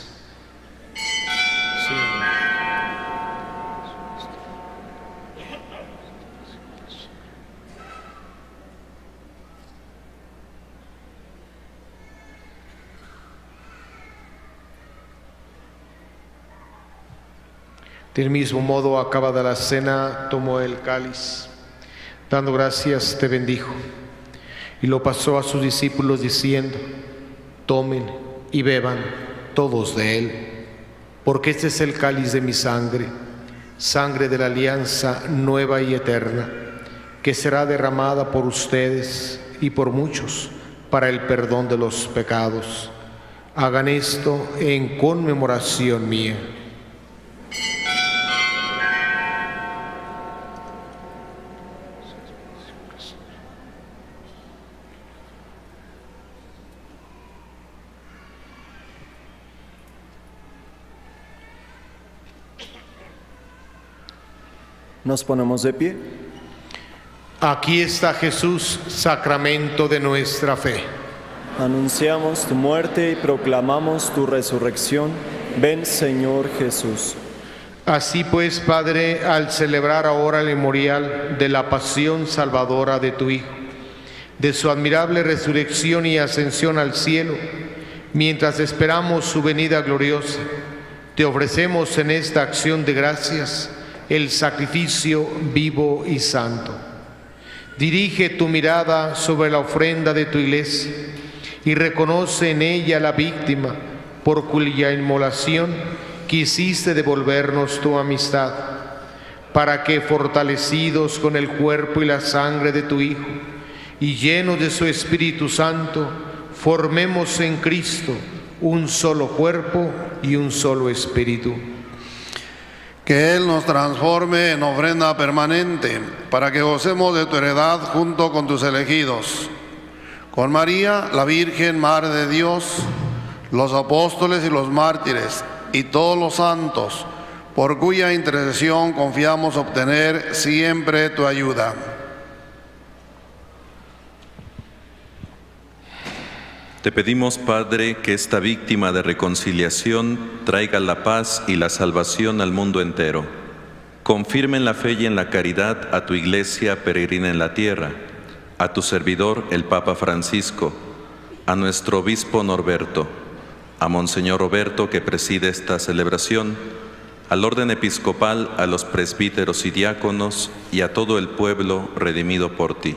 Del mismo modo, acabada la cena, tomó el cáliz, dando gracias te bendijo, y lo pasó a sus discípulos diciendo: tomen y beban todos de él, porque este es el cáliz de mi sangre, sangre de la alianza nueva y eterna, que será derramada por ustedes y por muchos para el perdón de los pecados. Hagan esto en conmemoración mía. Nos ponemos de pie. Aquí está Jesús, sacramento de nuestra fe. Anunciamos tu muerte y proclamamos tu resurrección. Ven, Señor Jesús. Así pues, Padre, al celebrar ahora el memorial de la pasión salvadora de tu Hijo, de su admirable resurrección y ascensión al cielo, mientras esperamos su venida gloriosa, te ofrecemos en esta acción de gracias el sacrificio vivo y santo. Dirige tu mirada sobre la ofrenda de tu iglesia y reconoce en ella la víctima por cuya inmolación quisiste devolvernos tu amistad, para que, fortalecidos con el cuerpo y la sangre de tu Hijo y llenos de su Espíritu Santo, formemos en Cristo un solo cuerpo y un solo espíritu. Que Él nos transforme en ofrenda permanente, para que gocemos de tu heredad junto con tus elegidos. Con María, la Virgen, Madre de Dios, los apóstoles y los mártires, y todos los santos, por cuya intercesión confiamos obtener siempre tu ayuda. Te pedimos, Padre, que esta víctima de reconciliación traiga la paz y la salvación al mundo entero. Confirma en la fe y en la caridad a tu Iglesia peregrina en la tierra, a tu servidor, el Papa Francisco, a nuestro Obispo Norberto, a Monseñor Roberto, que preside esta celebración, al orden episcopal, a los presbíteros y diáconos y a todo el pueblo redimido por ti.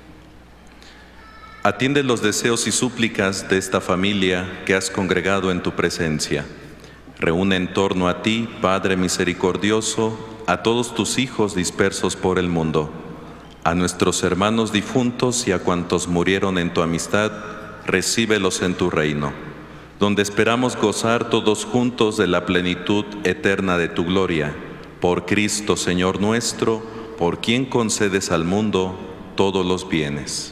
Atiende los deseos y súplicas de esta familia que has congregado en tu presencia. Reúne en torno a ti, Padre misericordioso, a todos tus hijos dispersos por el mundo, a nuestros hermanos difuntos y a cuantos murieron en tu amistad, recíbelos en tu reino, donde esperamos gozar todos juntos de la plenitud eterna de tu gloria. Por Cristo, Señor nuestro, por quien concedes al mundo todos los bienes.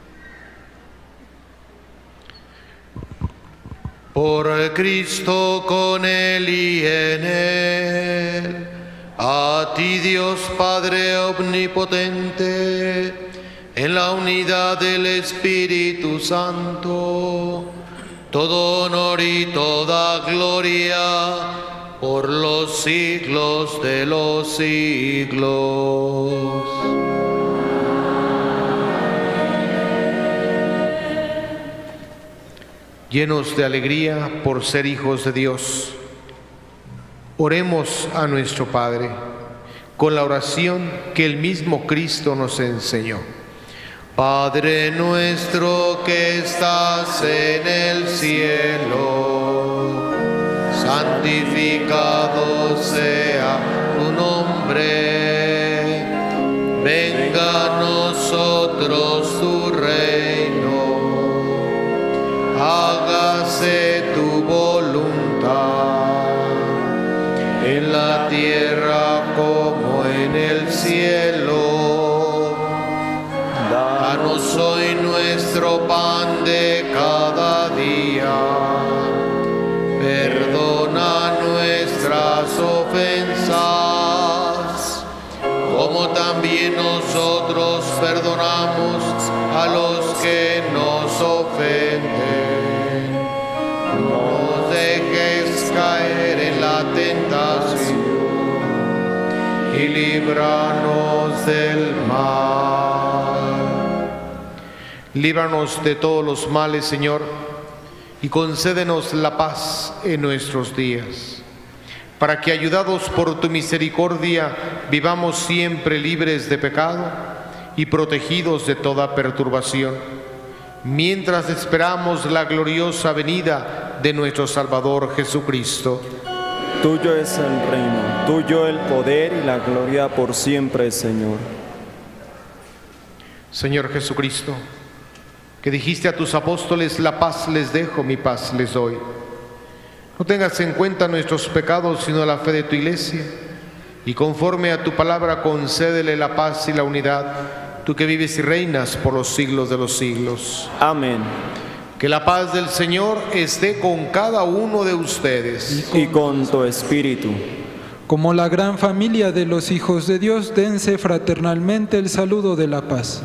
Por Cristo, con Él y en Él, a ti Dios Padre omnipotente, en la unidad del Espíritu Santo, todo honor y toda gloria por los siglos de los siglos. Llenos de alegría por ser hijos de Dios, oremos a nuestro Padre con la oración que el mismo Cristo nos enseñó. Padre nuestro que estás en el cielo, santificado sea tu nombre. Venga a nosotros tu reino. Hágase tu voluntad en la tierra como en el cielo. Danos hoy nuestro pan de cada día. Perdona nuestras ofensas, como también nosotros perdonamos a los que nos ofenden. No nos dejes caer en la tentación y líbranos del mal. Líbranos de todos los males, Señor, y concédenos la paz en nuestros días, para que, ayudados por tu misericordia, vivamos siempre libres de pecado y protegidos de toda perturbación, mientras esperamos la gloriosa venida de nuestro Salvador Jesucristo. Tuyo es el reino, tuyo el poder y la gloria por siempre, Señor. Señor Jesucristo, que dijiste a tus apóstoles, la paz les dejo, mi paz les doy. No tengas en cuenta nuestros pecados, sino la fe de tu Iglesia, y conforme a tu palabra concédele la paz y la unidad, tú que vives y reinas por los siglos de los siglos. Amén. Que la paz del Señor esté con cada uno de ustedes. Y con tu espíritu. Como la gran familia de los hijos de Dios, dense fraternalmente el saludo de la paz.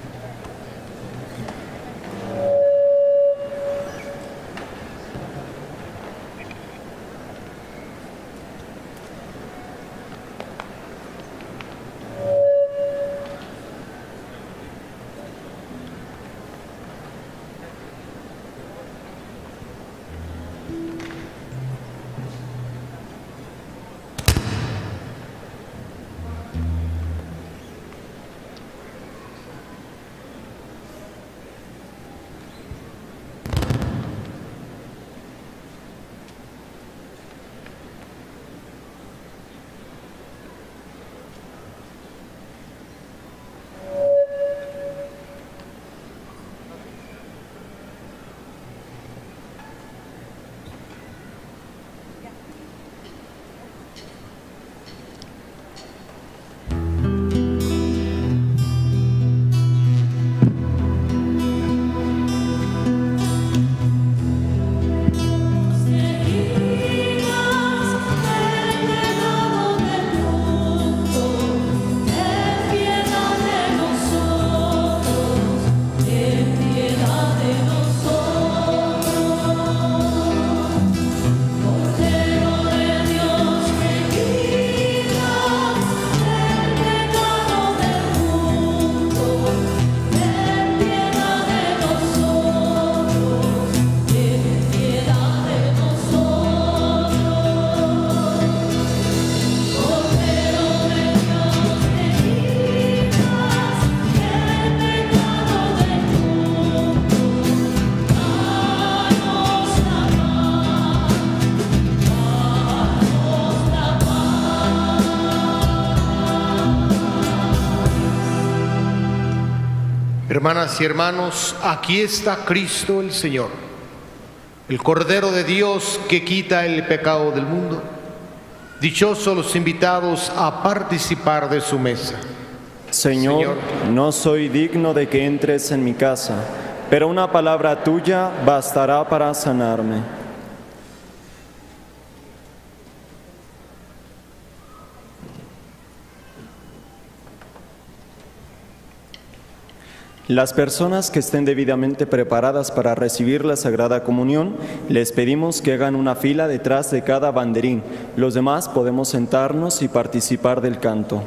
Hermanas y hermanos, aquí está Cristo el Señor, el Cordero de Dios que quita el pecado del mundo. Dichosos los invitados a participar de su mesa. Señor, Señor, no soy digno de que entres en mi casa, pero una palabra tuya bastará para sanarme. Las personas que estén debidamente preparadas para recibir la Sagrada Comunión, les pedimos que hagan una fila detrás de cada banderín. Los demás podemos sentarnos y participar del canto.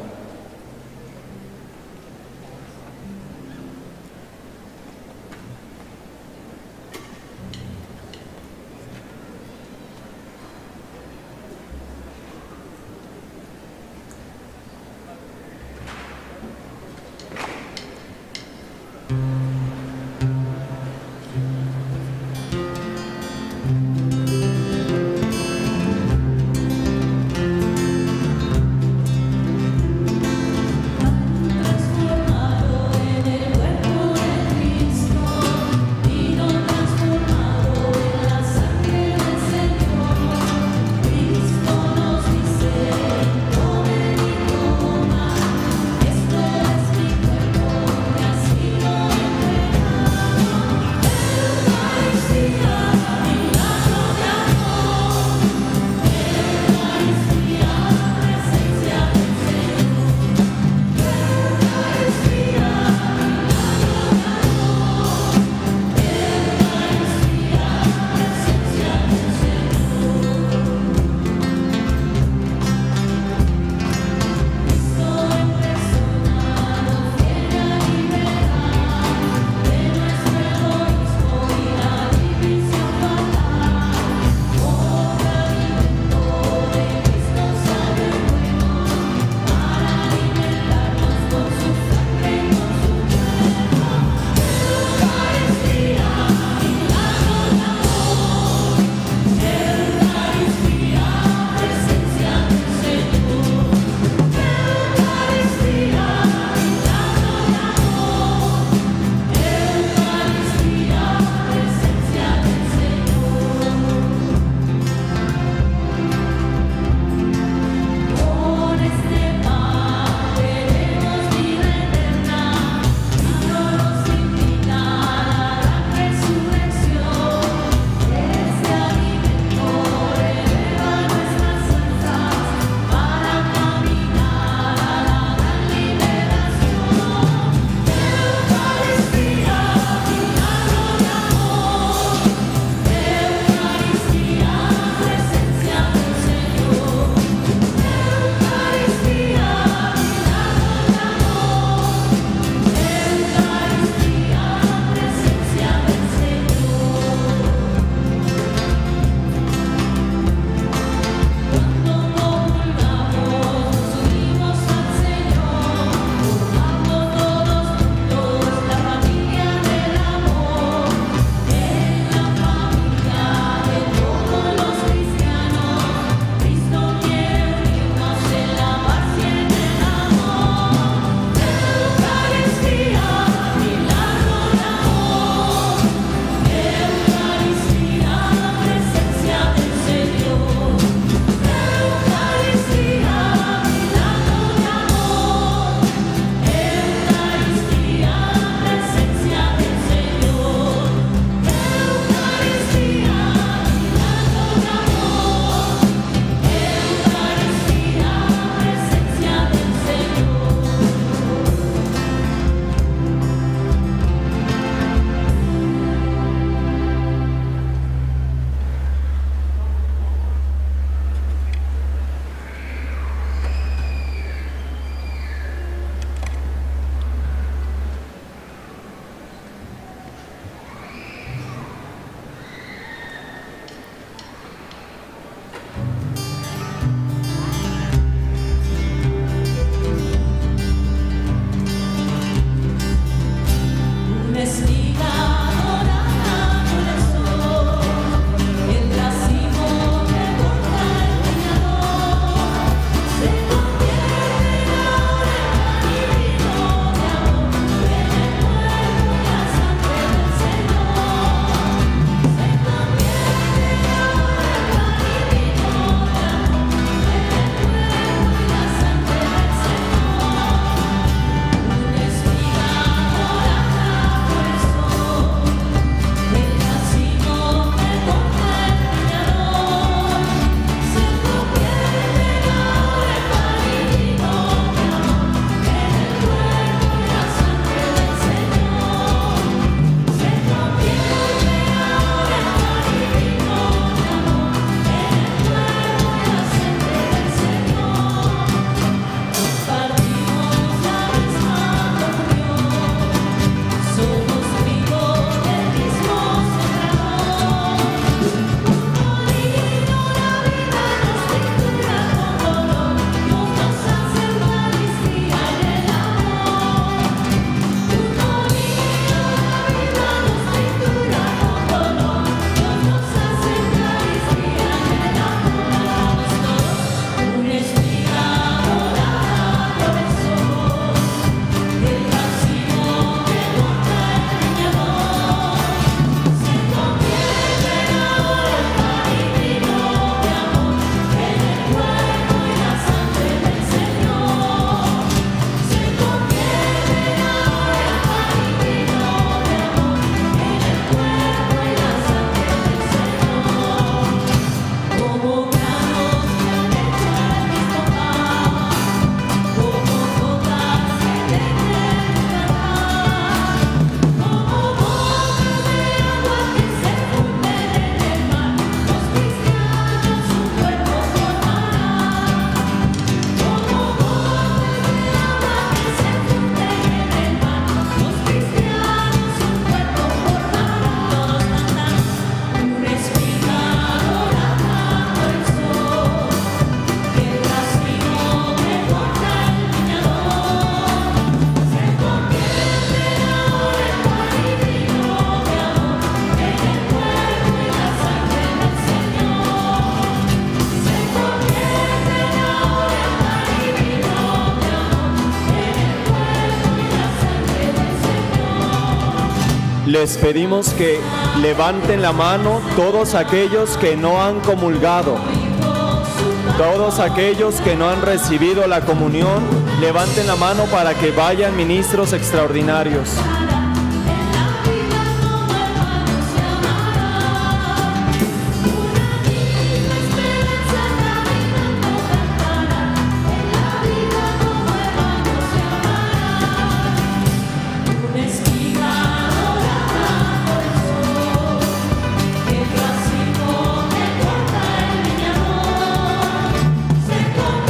les pedimos que levanten la mano todos aquellos que no han comulgado. Todos aquellos que no han recibido la comunión, levanten la mano para que vayan ministros extraordinarios.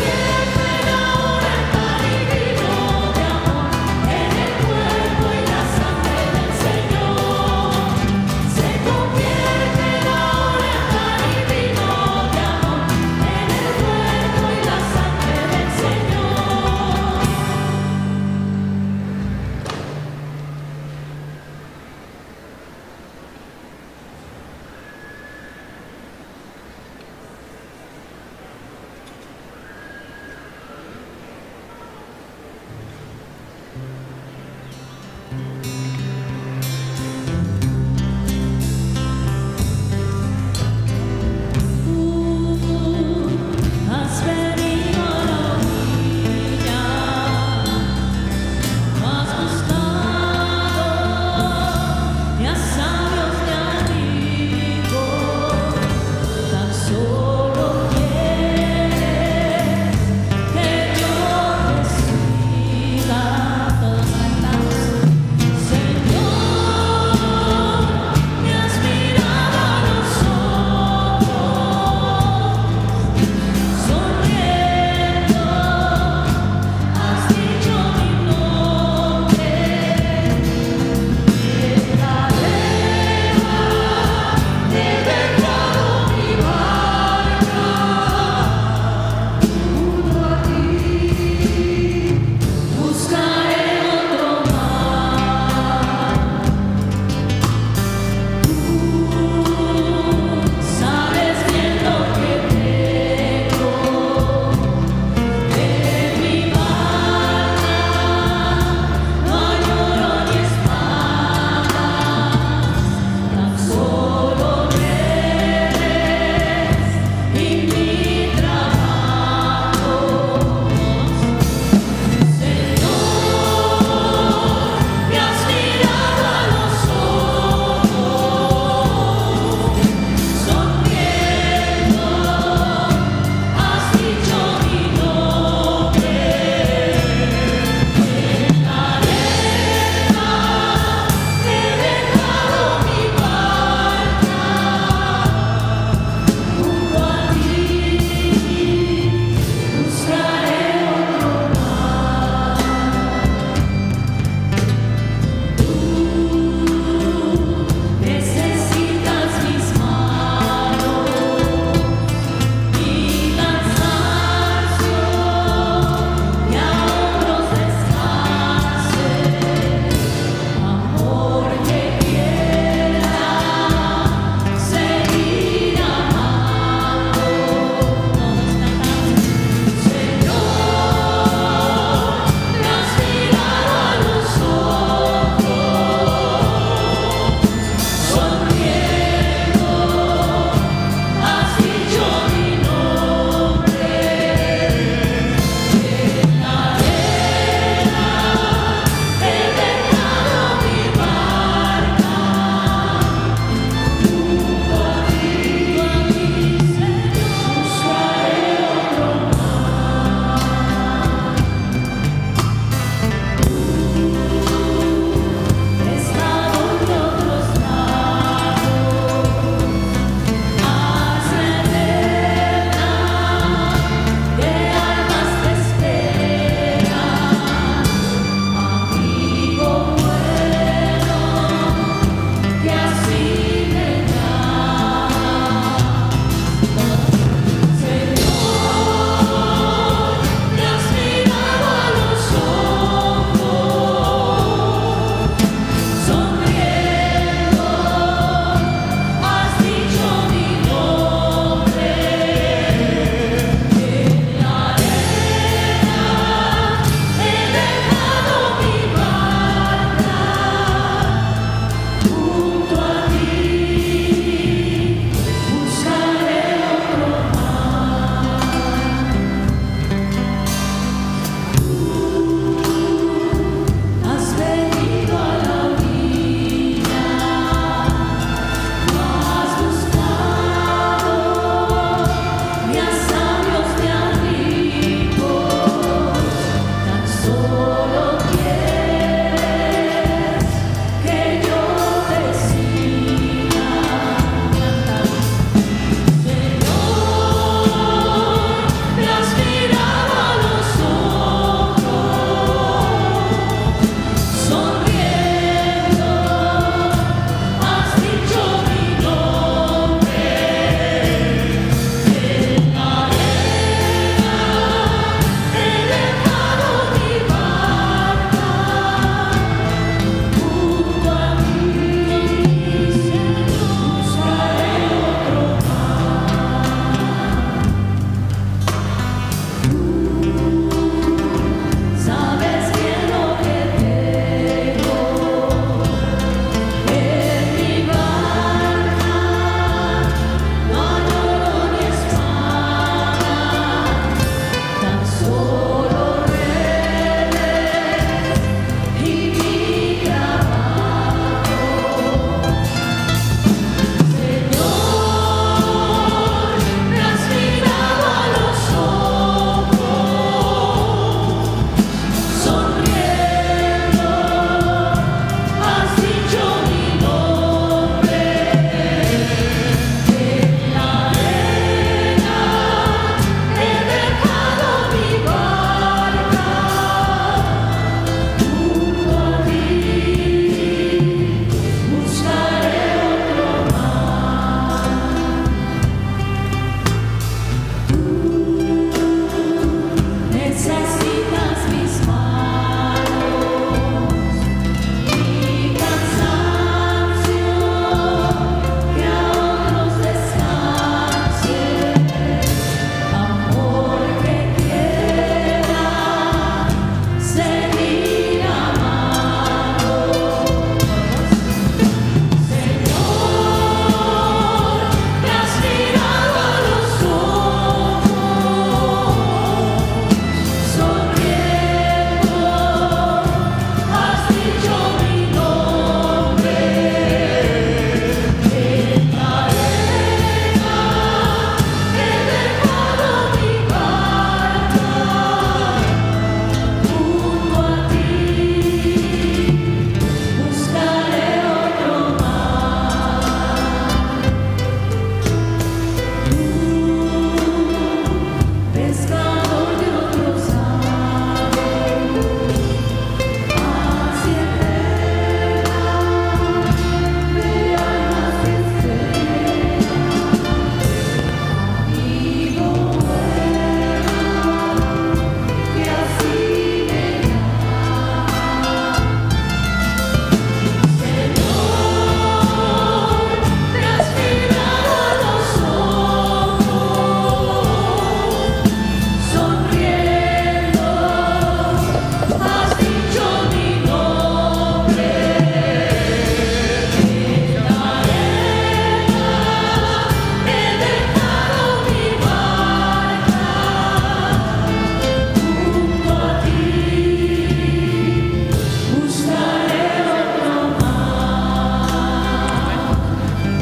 En el cuerpo y la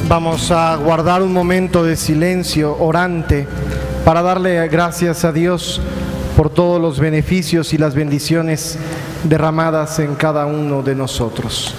Vamos a guardar un momento de silencio orante para darle gracias a Dios por todos los beneficios y las bendiciones derramadas en cada uno de nosotros.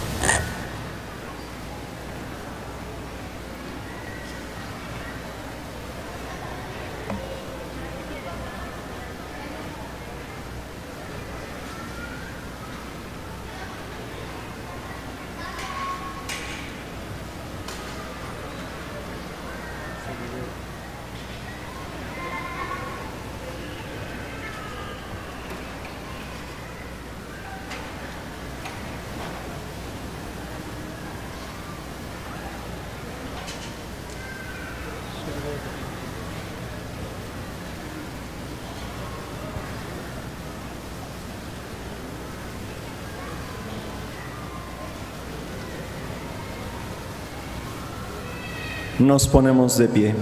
Nos ponemos de pie.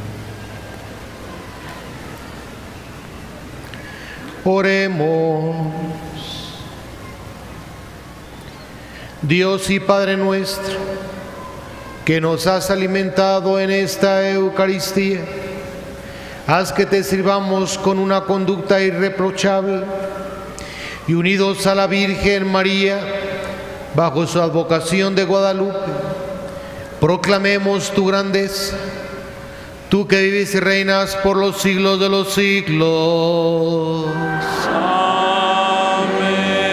Oremos. Dios y Padre nuestro, que nos has alimentado en esta Eucaristía, haz que te sirvamos con una conducta irreprochable y unidos a la Virgen María, bajo su advocación de Guadalupe, proclamemos tu grandeza, tú que vives y reinas por los siglos de los siglos. Amén.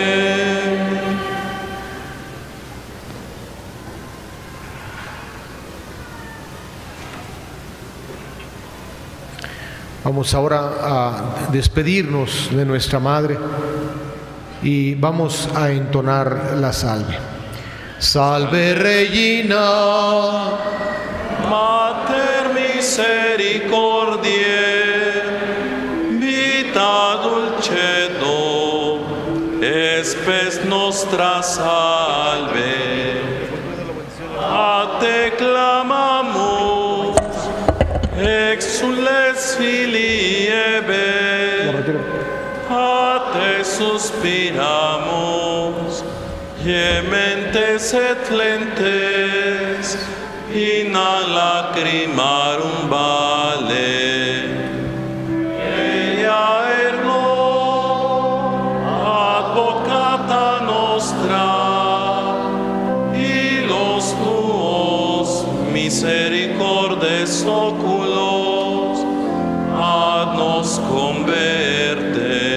Vamos ahora a despedirnos de nuestra Madre y vamos a entonar la salve. Salve Regina, Mater misericordiae, vita dulcedo, espes nostra salve. A te clamamus, exsules filii Eve, a te suspiramus, gementes et lentes, in a lacrimarum vale. Ea ergo, advocata nostra, y los tuos misericordes oculos, ad nos converte.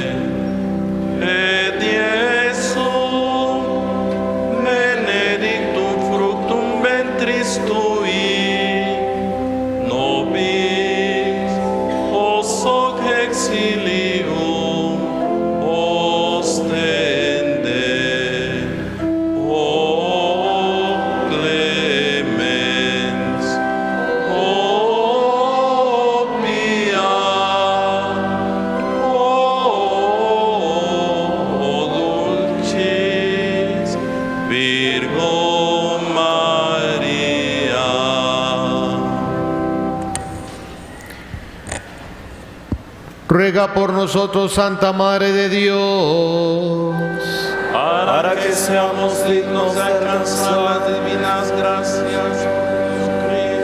Ruega por nosotros, Santa Madre de Dios, para que seamos dignos de alcanzar las divinas gracias de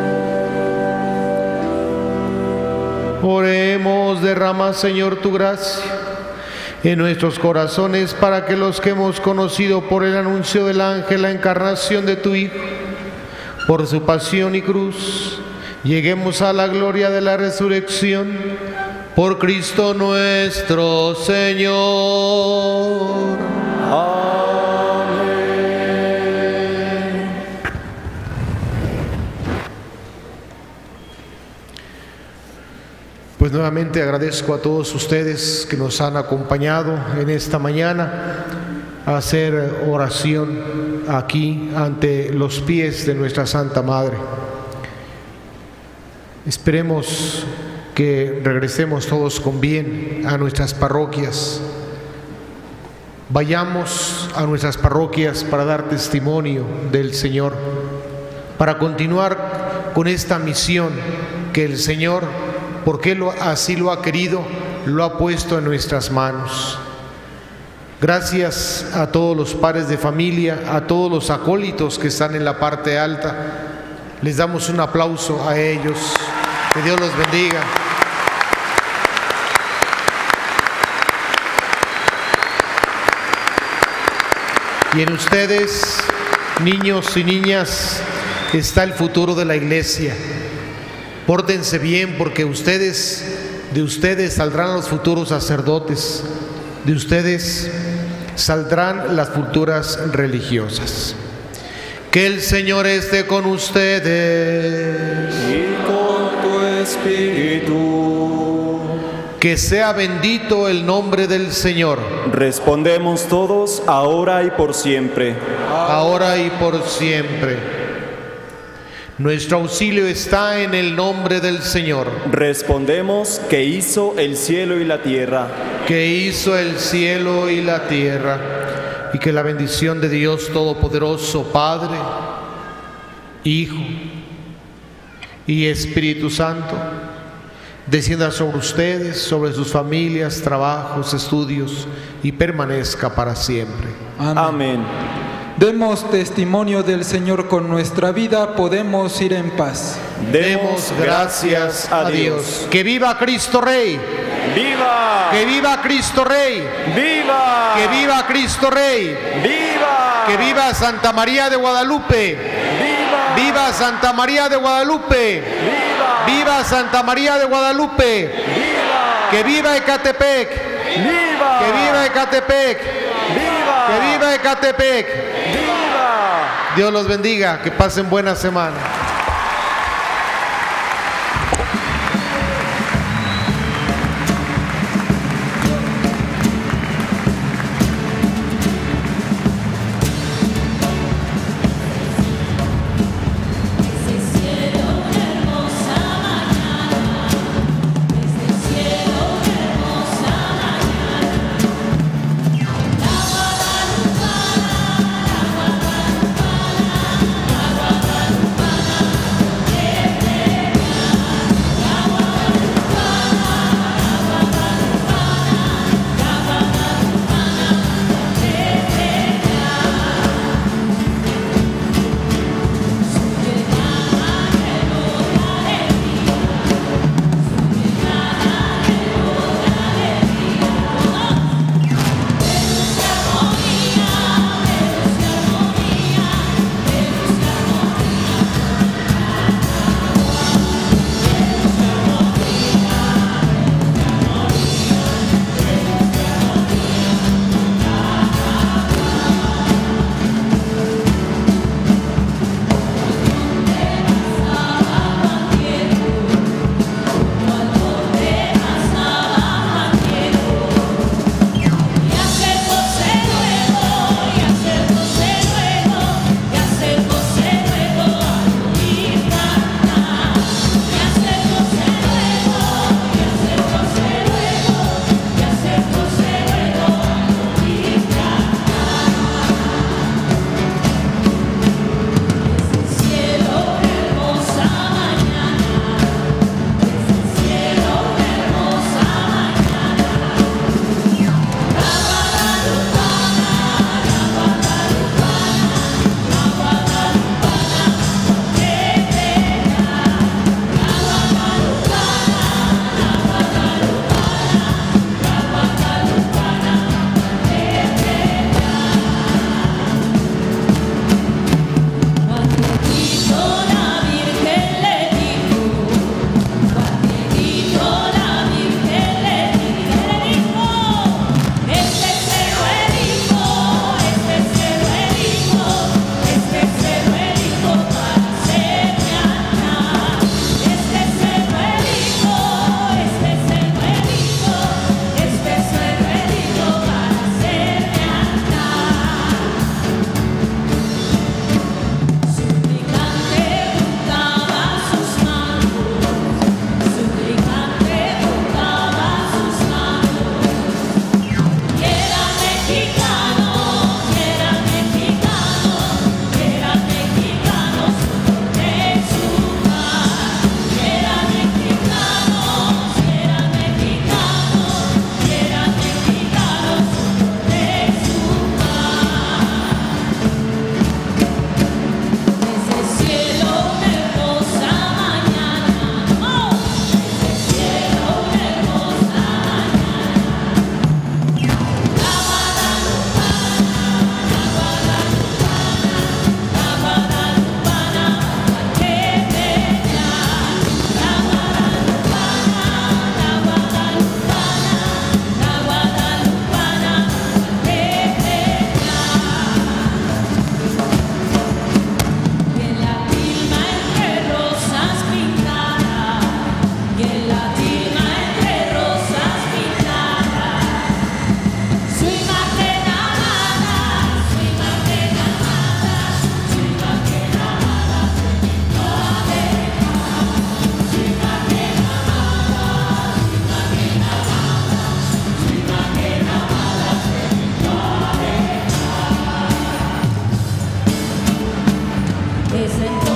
Cristo. Oremos, derrama, Señor, tu gracia en nuestros corazones, para que los que hemos conocido por el anuncio del ángel la encarnación de tu Hijo, por su pasión y cruz, lleguemos a la gloria de la resurrección. Por Cristo nuestro Señor. Amén. Pues nuevamente agradezco a todos ustedes que nos han acompañado en esta mañana a hacer oración aquí ante los pies de nuestra Santa Madre. Esperemos que regresemos todos con bien a nuestras parroquias. Vayamos a nuestras parroquias para dar testimonio del Señor, para continuar con esta misión que el Señor, porque Él así lo ha querido, lo ha puesto en nuestras manos. Gracias a todos los padres de familia, a todos los acólitos que están en la parte alta. Les damos un aplauso a ellos. Que Dios los bendiga. Y en ustedes, niños y niñas, está el futuro de la iglesia. Pórtense bien, porque ustedes, de ustedes saldrán los futuros sacerdotes, de ustedes saldrán las futuras religiosas. Que el Señor esté con ustedes y con tu espíritu. Que sea bendito el nombre del Señor. Respondemos todos, ahora y por siempre. Ahora y por siempre. Nuestro auxilio está en el nombre del Señor. Respondemos que hizo el cielo y la tierra. Que hizo el cielo y la tierra. Y que la bendición de Dios Todopoderoso, Padre, Hijo y Espíritu Santo, descienda sobre ustedes, sobre sus familias, trabajos, estudios y permanezca para siempre. Amén. Amén. Demos testimonio del Señor con nuestra vida, podemos ir en paz. Demos gracias a Dios. ¡Que viva Cristo Rey! ¡Viva! ¡Que viva Cristo Rey! ¡Viva! ¡Que viva Cristo Rey! ¡Viva! ¡Que viva Santa María de Guadalupe! ¡Viva! ¡Viva Santa María de Guadalupe! ¡Viva! ¡Viva Santa María de Guadalupe! ¡Viva! ¡Que viva Ecatepec! ¡Viva! ¡Que viva Ecatepec! ¡Viva! ¡Que viva Ecatepec! ¡Viva! Dios los bendiga, que pasen buena semana. dice.